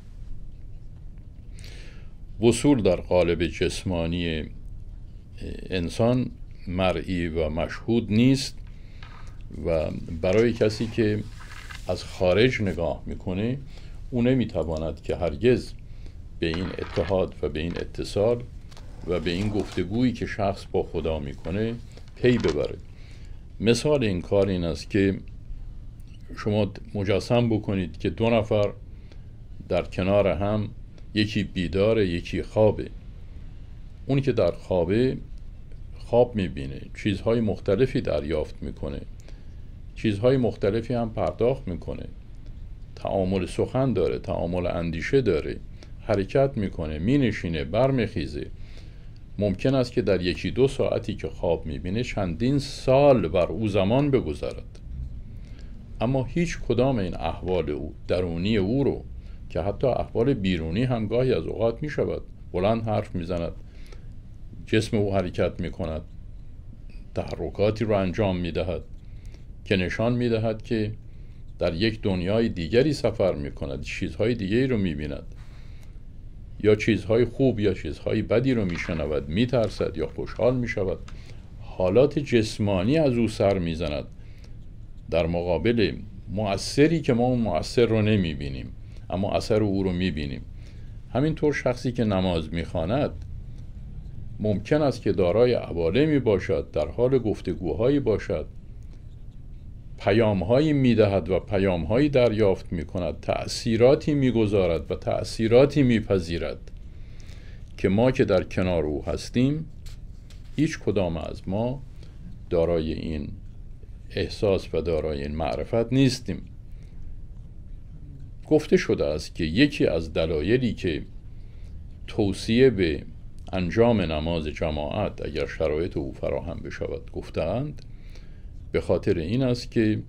وصول در قالب جسمانی انسان مرئی و مشهود نیست و برای کسی که از خارج نگاه میکنه او نمیتواند که هرگز به این اتحاد و به این اتصال و به این گفتگویی که شخص با خدا میکنه پی ببره. مثال این کار این است که شما مجسم بکنید که دو نفر در کنار هم، یکی بیداره یکی خوابه. اون که در خوابه خواب میبینه، چیزهای مختلفی دریافت میکنه، چیزهای مختلفی هم پرداخت میکنه، تعامل سخن داره، تعامل اندیشه داره، حرکت میکنه، مینشینه، برمیخیزه. ممکن است که در 1-2 ساعتی که خواب میبینه چندین سال بر او زمان بگذرد، اما هیچ کدام این احوال او درونی او رو که حتی احوال بیرونی هم گاهی از اوقات میشود، بلند حرف میزند، جسم او حرکت میکند، تحرکاتی رو انجام میدهد که نشان میدهد که در یک دنیای دیگری سفر میکند، چیزهای دیگری رو میبیند، یا چیزهای خوب یا چیزهای بدی رو میشنود، میترسد یا خوشحال میشود. حالات جسمانی از او سر میزند در مقابل مؤثری که ما اون مؤثر رو نمیبینیم اما اثر او رو میبینیم. همینطور شخصی که نماز میخواند ممکن است که دارای عوالمی باشد، در حال گفتگوهایی باشد، پیامهایی میدهد و پیامهایی دریافت میکند، تأثیراتی میگذارد و تأثیراتی میپذیرد که ما که در کنار او هستیم هیچ کدام از ما دارای این احساس و دارای این معرفت نیستیم. گفته شده است که یکی از دلایلی که توصیه به انجام نماز جماعت اگر شرایط او فراهم بشود گفتند به خاطر این است که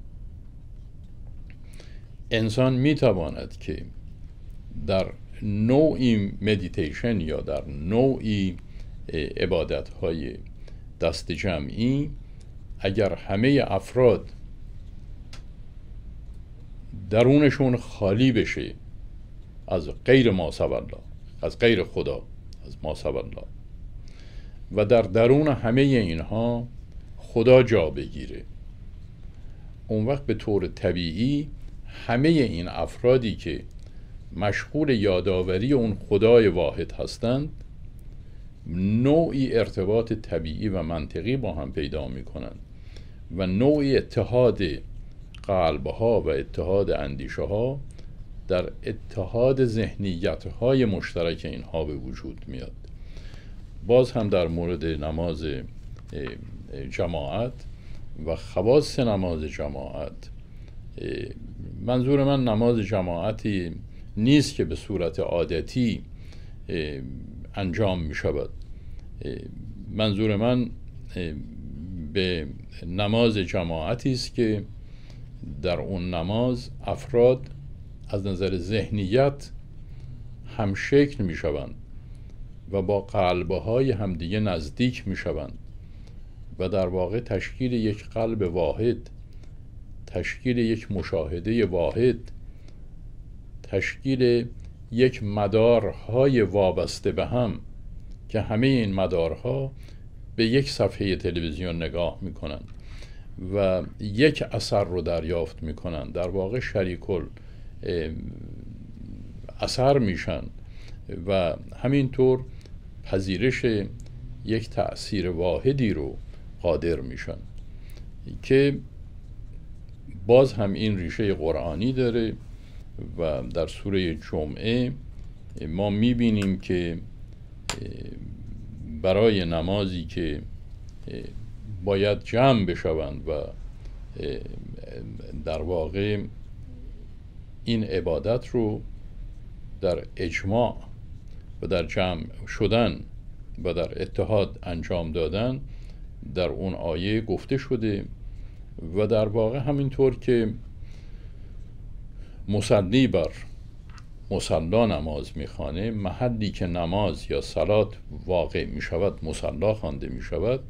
انسان میتواند که در نوعی مدیتیشن یا در نوعی عبادت‌های دست جمعی اگر همه افراد درونشون خالی بشه از غیر ما سوی الله، از غیر خدا، از ما سوی الله، و در درون همه اینها خدا جا بگیره، اون وقت به طور طبیعی همه این افرادی که مشغول یادآوری اون خدای واحد هستند نوعی ارتباط طبیعی و منطقی با هم پیدا میکنند و نوعی اتحاد قلبها و اتحاد اندیشه ها در اتحاد ذهنیت های مشترک اینها به وجود میاد. باز هم در مورد نماز جماعت و خواص نماز جماعت، منظور من نماز جماعتی نیست که به صورت عادتی انجام می شود. منظور من به نماز جماعتی است که در اون نماز افراد از نظر ذهنیت هم شکل می شوند و با قلبهای همدیگه نزدیک می شوند و در واقع تشکیل یک قلب واحد، تشکیل یک مشاهده واحد، تشکیل یک مدارهای وابسته به هم که همه این مدارها به یک صفحه تلویزیون نگاه میکنن و یک اثر رو دریافت میکنن، در واقع شریکل اثر میشن و همینطور پذیرش یک تأثیر واحدی رو قادر میشن که باز هم این ریشه قرآنی داره و در سوره جمعه ما میبینیم که برای نمازی که باید جمع بشوند و در واقع این عبادت رو در اجماع و در جمع شدن و در اتحاد انجام دادن در اون آیه گفته شده و در واقع همینطور که مصلی بر مصلا نماز میخوانه، محلی که نماز یا صلات واقع میشود مصلا خوانده میشود،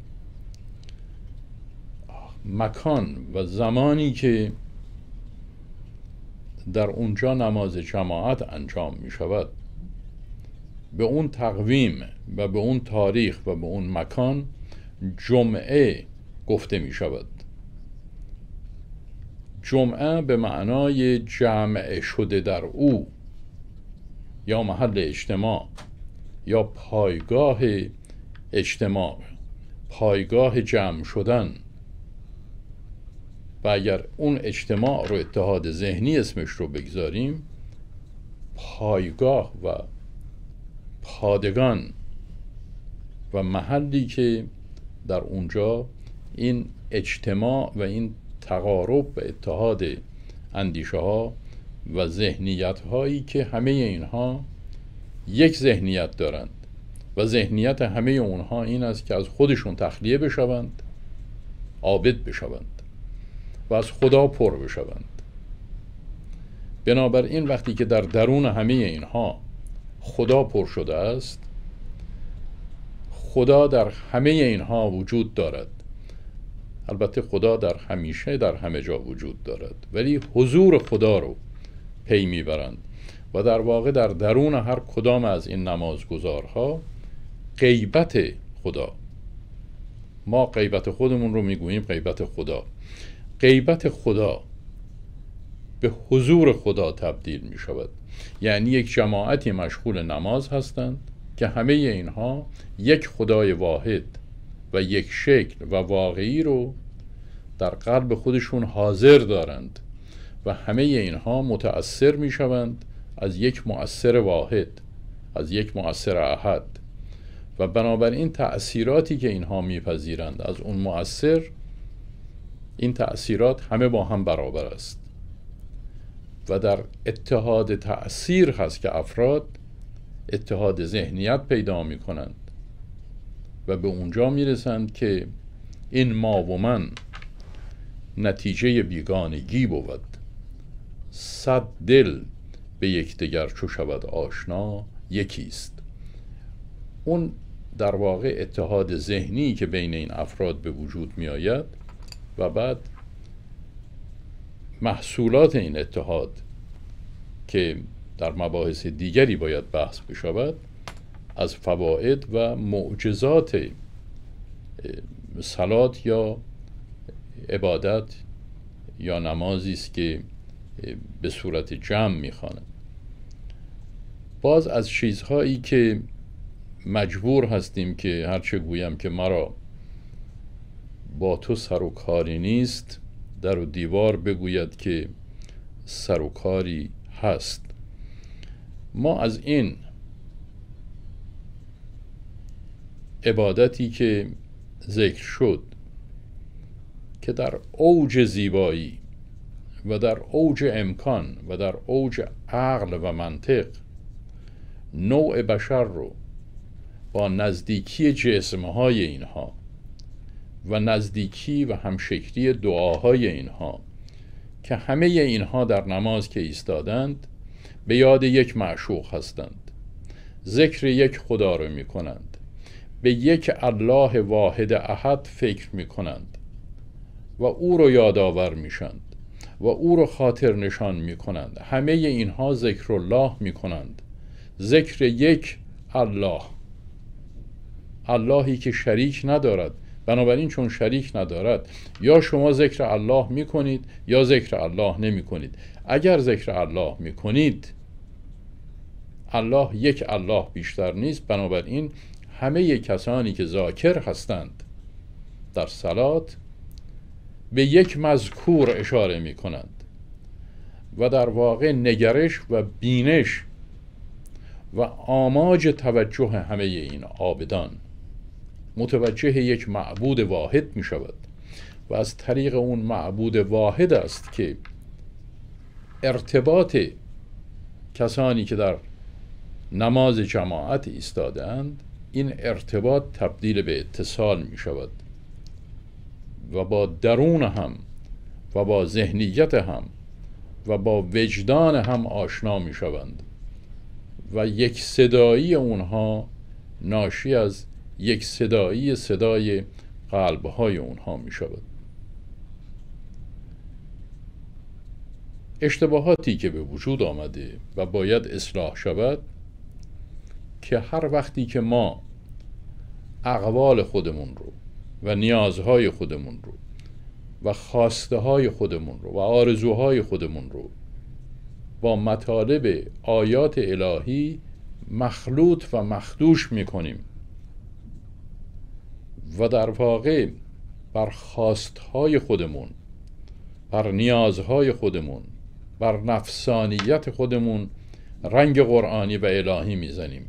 مکان و زمانی که در اونجا نماز جماعت انجام میشود به اون تقویم و به اون تاریخ و به اون مکان جمعه گفته میشود. جمعه به معنای جمع شده در او یا محل اجتماع یا پایگاه اجتماع، پایگاه جمع شدن، و اگر اون اجتماع رو اتحاد ذهنی اسمش رو بگذاریم، پایگاه و پادگان و محلی که در اونجا این اجتماع و این تقارب و اتحاد اندیشه ها و ذهنیت هایی که همه اینها یک ذهنیت دارند و ذهنیت همه اونها این است که از خودشون تخلیه بشوند، عابد بشوند و از خدا پر بشوند. بنابراین وقتی که در درون همه اینها خدا پر شده است، خدا در همه اینها وجود دارد. البته خدا در همیشه در همه جا وجود دارد، ولی حضور خدا رو پی میبرند و در واقع در درون هر کدام از این نمازگزارها غیبت خدا، ما غیبت خودمون رو میگوییم غیبت خدا، غیبت خدا به حضور خدا تبدیل می شود. یعنی یک جماعتی مشغول نماز هستند که همه اینها یک خدای واحد و یک شکل و واقعی رو در قلب خودشون حاضر دارند و همه اینها متأثر می شوند از یک مؤثر واحد، از یک مؤثر احد، و بنابراین تأثیراتی که اینها میپذیرند از اون مؤثر، این تأثیرات همه با هم برابر است و در اتحاد تأثیر هست که افراد اتحاد ذهنیت پیدا می کنند و به اونجا می رسند که این ما و من نتیجه بیگانگی بود. صد دل به یکدیگر چو شود آشنا یکیست. اون در واقع اتحاد ذهنی که بین این افراد به وجود می آید و بعد محصولات این اتحاد که در مباحث دیگری باید بحث بشود، از فواید و معجزات صلات یا عبادت یا نمازی است که به صورت جمع می‌خوانند. باز از چیزهایی که مجبور هستیم که هرچه گویم که مرا با تو سر و کاری نیست، در و دیوار بگوید که سر و کاری هست. ما از این عبادتی که ذکر شد که در اوج زیبایی و در اوج امکان و در اوج عقل و منطق نوع بشر رو با نزدیکی جسمهای اینها و نزدیکی و همشکلی دعاهای اینها که همه اینها در نماز که ایستادند به یاد یک معشوق هستند، ذکر یک خدا رو می کنند، به یک الله واحد احد فکر می کنند و او رو یادآور میشند و او رو خاطر نشان می کنند. همه اینها ذکر الله می کنند، ذکر یک الله، اللهی که شریک ندارد. بنابراین چون شریک ندارد، یا شما ذکر الله می کنید یا ذکر الله نمی کنید. اگر ذکر الله می کنید، الله یک الله بیشتر نیست. بنابراین همه کسانی که ذاکر هستند در صلات به یک مذکور اشاره می کنند و در واقع نگرش و بینش و آماج توجه همه این عابدان متوجه یک معبود واحد می شود و از طریق اون معبود واحد است که ارتباط کسانی که در نماز جماعت ایستادند، این ارتباط تبدیل به اتصال می شود و با درون هم و با ذهنیت هم و با وجدان هم آشنا می شوند و یک صدایی اونها ناشی از یک صدای قلبهای اونها می شود. اشتباهاتی که به وجود آمده و باید اصلاح شود که هر وقتی که ما اقوال خودمون رو و نیازهای خودمون رو و خواسته های خودمون رو و آرزوهای خودمون رو با مطالب آیات الهی مخلوط و مخدوش میکنیم و در واقع بر خواستهای خودمون، بر نیازهای خودمون، بر نفسانیت خودمون رنگ قرآنی و الهی میزنیم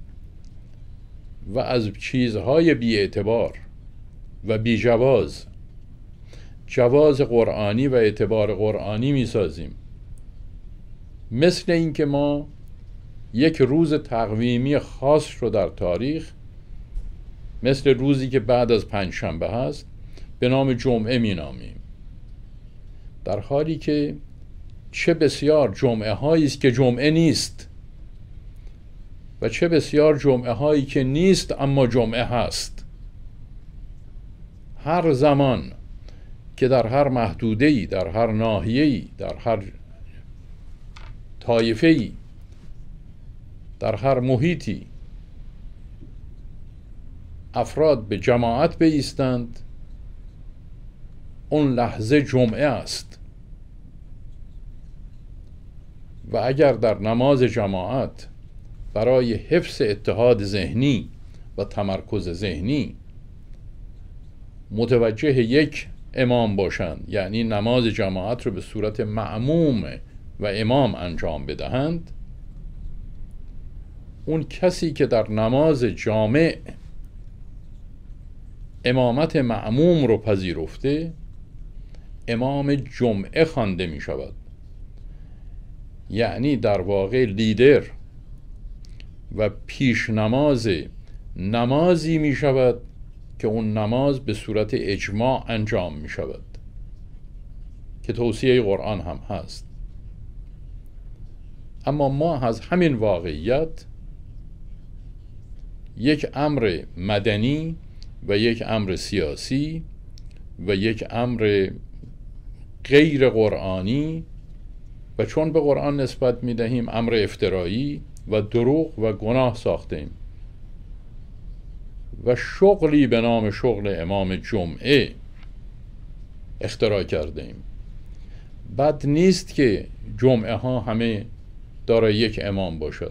و از چیزهای بی‌اعتبار و بی‌جواز جواز قرآنی و اعتبار قرآنی میسازیم. مثل اینکه ما یک روز تقویمی خاص رو در تاریخ، مثل روزی که بعد از پنجشنبه هست، به نام جمعه مینامیم، در حالی که چه بسیار جمعه هایی است که جمعه نیست و چه بسیار جمعه هایی که نیست اما جمعه هست. هر زمان که در هر محدوده‌ای، در هر ناحیه‌ای، در هر طایفه‌ای، در هر محیطی افراد به جماعت بایستند، اون لحظه جمعه است. و اگر در نماز جماعت برای حفظ اتحاد ذهنی و تمرکز ذهنی متوجه یک امام باشند، یعنی نماز جماعت رو به صورت مأموم و امام انجام بدهند، اون کسی که در نماز جامع امامت مأموم رو پذیرفته امام جمعه خوانده می شود. یعنی در واقع لیدر و پیش نماز نمازی می شود که اون نماز به صورت اجماع انجام می شود که توصیه قرآن هم هست. اما ما از همین واقعیت یک امر مدنی و یک امر سیاسی و یک امر غیر قرآنی و چون به قرآن نسبت می دهیم امر افترایی و دروغ و گناه ساختیم و شغلی به نام شغل امام جمعه اختراع کردیم. بد نیست که جمعه ها همه دارای یک امام باشد،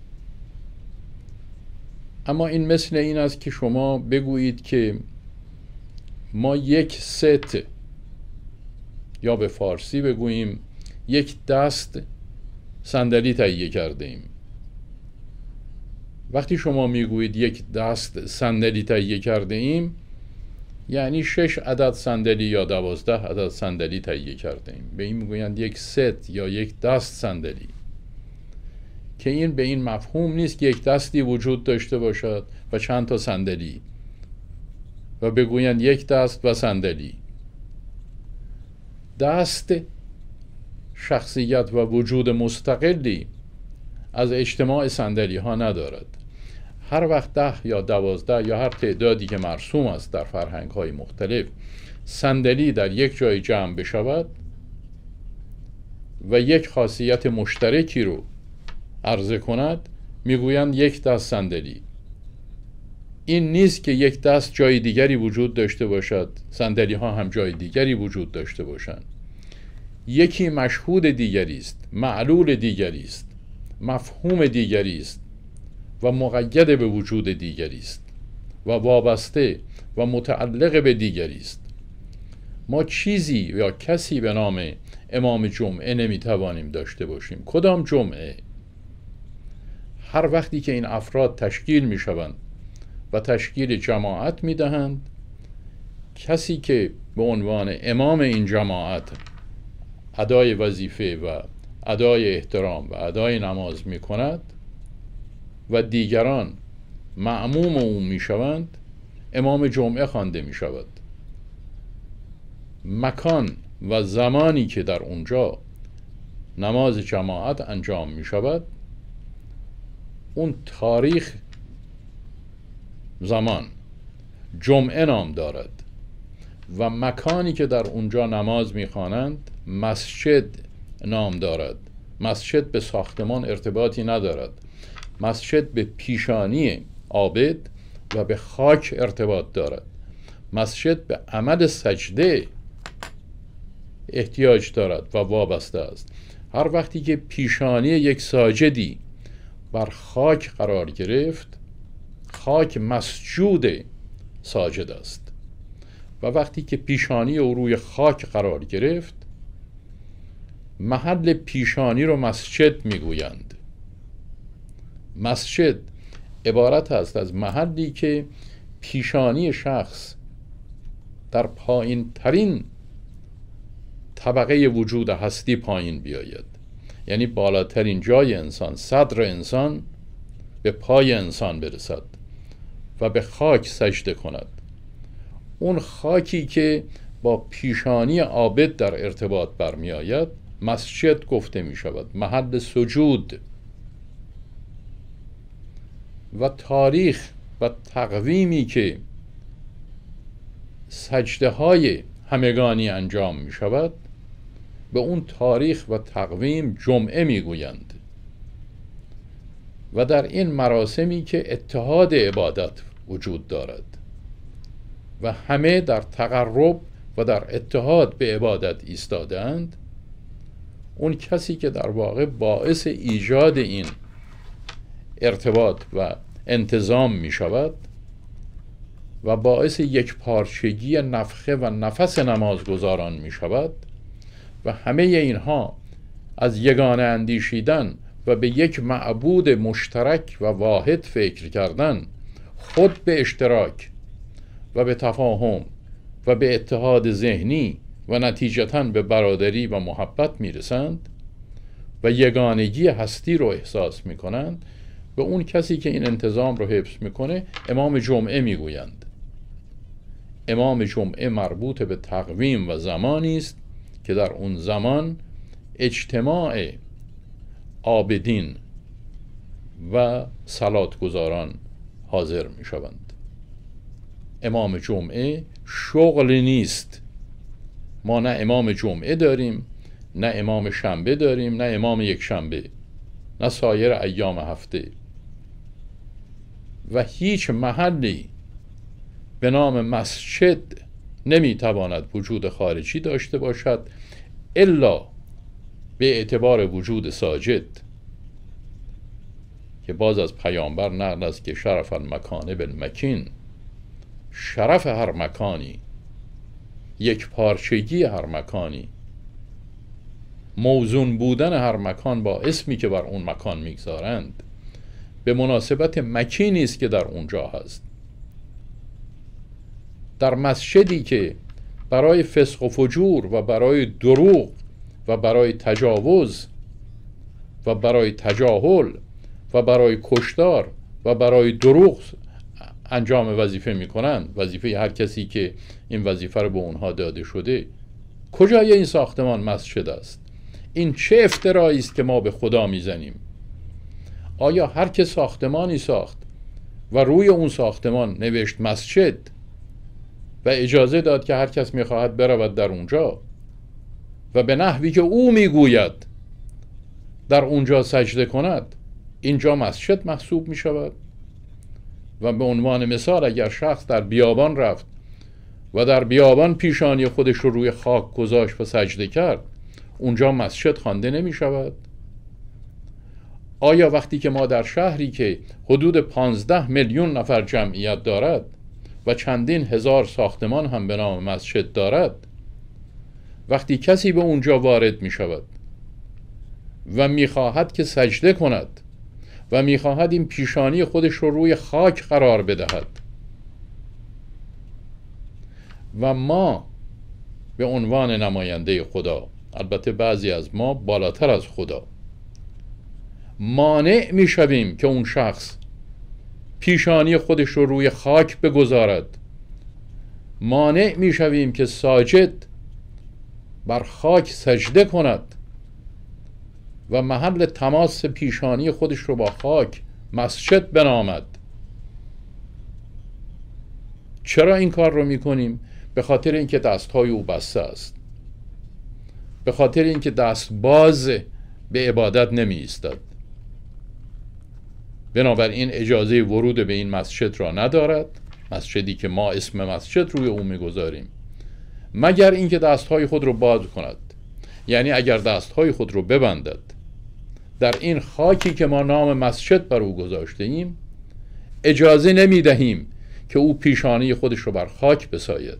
اما این مثل این است که شما بگویید که ما یک ست، یا به فارسی بگوییم یک دست صندلی تهیه کرده ایم. وقتی شما میگویید یک دست صندلی تهیه کرده ایم، یعنی 6 عدد صندلی یا 12 عدد صندلی تهیه کرده ایم. به این میگویند یک ست یا یک دست صندلی، که این به این مفهوم نیست که یک دستی وجود داشته باشد و چند تا صندلی و بگویند یک دست و صندلی. دست شخصیت و وجود مستقلی از اجتماع صندلی ها ندارد. هر وقت 10 یا 12 یا هر تعدادی که مرسوم است در فرهنگ های مختلف صندلی در یک جای جمع بشود و یک خاصیت مشترکی رو عرضه کند، میگویند یک دست صندلی. این نیست که یک دست جای دیگری وجود داشته باشد، صندلی ها هم جای دیگری وجود داشته باشند. یکی مشهود دیگری است، معلول دیگری است، مفهوم دیگری است و مقید به وجود دیگری است و وابسته و متعلق به دیگری است. ما چیزی یا کسی به نام امام جمعه نمیتوانیم داشته باشیم. کدام جمعه؟ هر وقتی که این افراد تشکیل می شوند و تشکیل جماعت می دهند، کسی که به عنوان امام این جماعت ادای وظیفه و ادای احترام و ادای نماز می کند و دیگران مأموم او می شوند، امام جمعه خوانده می شود. مکان و زمانی که در اونجا نماز جماعت انجام می شود، اون تاریخ زمان جمعه نام دارد و مکانی که در اونجا نماز می‌خوانند مسجد نام دارد. مسجد به ساختمان ارتباطی ندارد. مسجد به پیشانی عابد و به خاک ارتباط دارد. مسجد به عمل سجده احتیاج دارد و وابسته است. هر وقتی که پیشانی یک ساجدی بر خاک قرار گرفت، خاک مسجود ساجد است، و وقتی که پیشانی او روی خاک قرار گرفت، محل پیشانی رو مسجد میگویند. مسجد عبارت است از محلی که پیشانی شخص در پایین ترین طبقه وجود هستی پایین بیاید، یعنی بالاترین جای انسان، صدر انسان، به پای انسان برسد و به خاک سجده کند. اون خاکی که با پیشانی عابد در ارتباط برمی آید مسجد گفته می شود، محل سجود. و تاریخ و تقویمی که سجده های همگانی انجام می شود، به اون تاریخ و تقویم جمعه می گویند. و در این مراسمی که اتحاد عبادت وجود دارد و همه در تقرب و در اتحاد به عبادت ایستادند، اون کسی که در واقع باعث ایجاد این ارتباط و انتظام می شود و باعث یک پارچگی نفخه و نفس نمازگزاران می شود و همه اینها از یگانه اندیشیدن و به یک معبود مشترک و واحد فکر کردن، خود به اشتراک و به تفاهم و به اتحاد ذهنی و نتیجتاً به برادری و محبت میرسند و یگانگی هستی رو احساس میکنند. به اون کسی که این انتظام رو حفظ میکنه امام جمعه میگویند. امام جمعه مربوط به تقویم و زمانی است که در اون زمان اجتماع عابدین و صلاتگزاران حاضر می شوند. امام جمعه شغل نیست. ما نه امام جمعه داریم، نه امام شنبه داریم، نه امام یک شنبه، نه سایر ایام هفته. و هیچ محلی به نام مسجد نمی تواند وجود خارجی داشته باشد الا به اعتبار وجود ساجد، که باز از پیامبر نقل است که شرف المکان بالمکین، شرف هر مکانی، یک پارچگی هر مکانی، موزون بودن هر مکان با اسمی که بر اون مکان میگذارند به مناسبت مکینی است که در اونجا هست. در مسجدی که برای فسق و فجور و برای دروغ و برای تجاوز و برای تجاهل و برای کشتار و برای دروغ انجام وظیفه میکنند، وظیفه هر کسی که این وظیفه رو به اونها داده شده، کجای این ساختمان مسجد است؟ این چه افترایی است که ما به خدا میزنیم؟ آیا هر که ساختمانی ساخت و روی اون ساختمان نوشت مسجد و اجازه داد که هر کس میخواهد برود در اونجا و به نحوی که او میگوید در اونجا سجده کند، اینجا مسجد محسوب می شود؟ و به عنوان مثال اگر شخص در بیابان رفت و در بیابان پیشانی خودش رو روی خاک گذاشت و سجده کرد، اونجا مسجد خوانده نمی شود؟ آیا وقتی که ما در شهری که حدود 15 میلیون نفر جمعیت دارد و چندین هزار ساختمان هم به نام مسجد دارد، وقتی کسی به اونجا وارد می شود و می خواهد که سجده کند و می خواهد این پیشانی خودش رو روی خاک قرار بدهد و ما به عنوان نماینده خدا، البته بعضی از ما بالاتر از خدا، مانع می شویم که اون شخص پیشانی خودش رو روی خاک بگذارد، مانع می شویم که ساجد بر خاک سجده کند و محل تماس پیشانی خودش رو با خاک مسجد بنامد. چرا این کار رو میکنیم؟ به خاطر اینکه دستهای او بسته است، به خاطر اینکه دست باز به عبادت نمی ایستد. بنابراین اجازه ورود به این مسجد را ندارد، مسجدی که ما اسم مسجد روی او میگذاریم، مگر اینکه دستهای خود رو باز کند. یعنی اگر دستهای خود رو ببندد در این خاکی که ما نام مسجد بر او گذاشته ایم، اجازه نمی دهیم که او پیشانی خودش رو بر خاک بساید.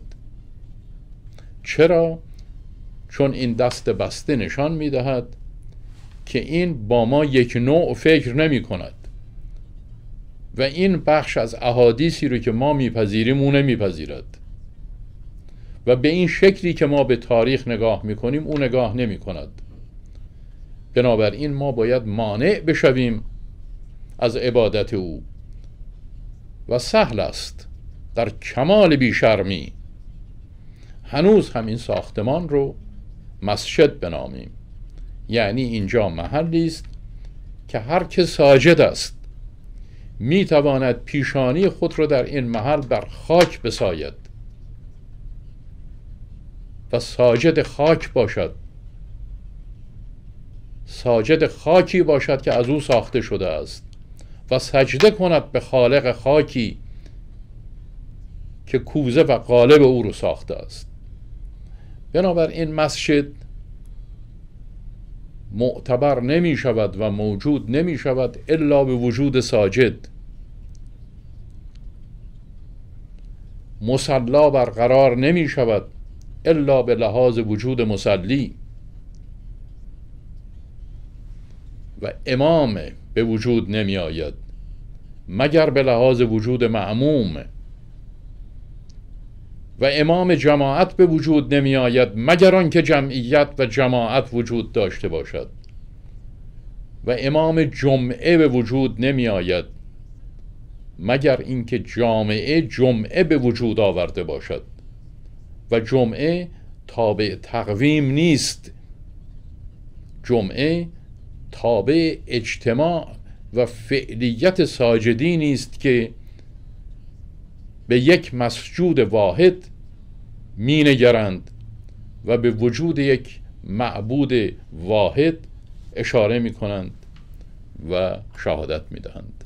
چرا؟ چون این دست بسته نشان می دهد که این با ما یک نوع فکر نمی کند و این بخش از احادیثی رو که ما میپذیریم او نمیپذیرد و به این شکلی که ما به تاریخ نگاه میکنیم او نگاه نمی کند. بنابراین ما باید مانع بشویم از عبادت او و سهل است در کمال بیشرمی هنوز همین ساختمان رو مسجد بنامیم. یعنی اینجا محلی است که هر که ساجد است می تواند پیشانی خود را در این محل بر خاک بساید و ساجد خاک باشد، ساجد خاکی باشد که از او ساخته شده است و سجده کند به خالق خاکی که کوزه و قالب او رو ساخته است. بنابراین مسجد معتبر نمی شود و موجود نمی شود الا به وجود ساجد. مصلا برقرار نمی شود الا به لحاظ وجود مصلی و امام به وجود نمی آید مگر به لحاظ وجود مأموم و امام جماعت به وجود نمی آید مگر آنکه جمعیت و جماعت وجود داشته باشد و امام جمعه به وجود نمی آید مگر اینکه جمعه به وجود آورده باشد و جمعه تابع تقویم نیست. جمعه تابع اجتماع و فعلیت ساجدی است که به یک مسجود واحد می نگرند و به وجود یک معبود واحد اشاره می کنند و شهادت می دهند.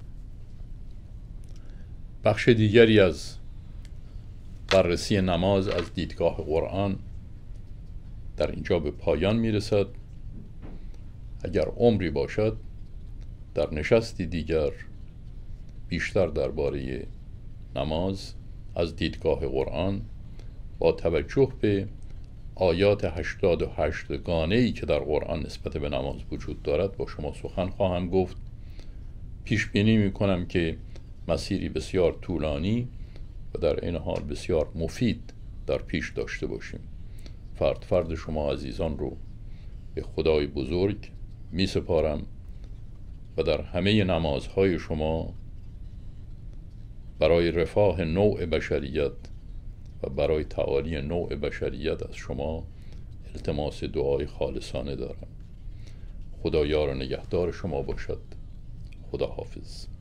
بخش دیگری از بررسی نماز از دیدگاه قرآن در اینجا به پایان می رسد. اگر عمری باشد در نشستی دیگر بیشتر درباره نماز از دیدگاه قرآن با توجه به آیات 88 گانه‌ای که در قرآن نسبت به نماز وجود دارد با شما سخن خواهم گفت. پیش بینی می‌کنم که مسیری بسیار طولانی و در این حال بسیار مفید در پیش داشته باشیم. فرد شما عزیزان رو به خدای بزرگ می سپارم و در همه نمازهای شما برای رفاه نوع بشریت و برای تعالی نوع بشریت از شما التماس دعای خالصانه دارم. خدا یار و نگهدار شما باشد. خدا حافظ.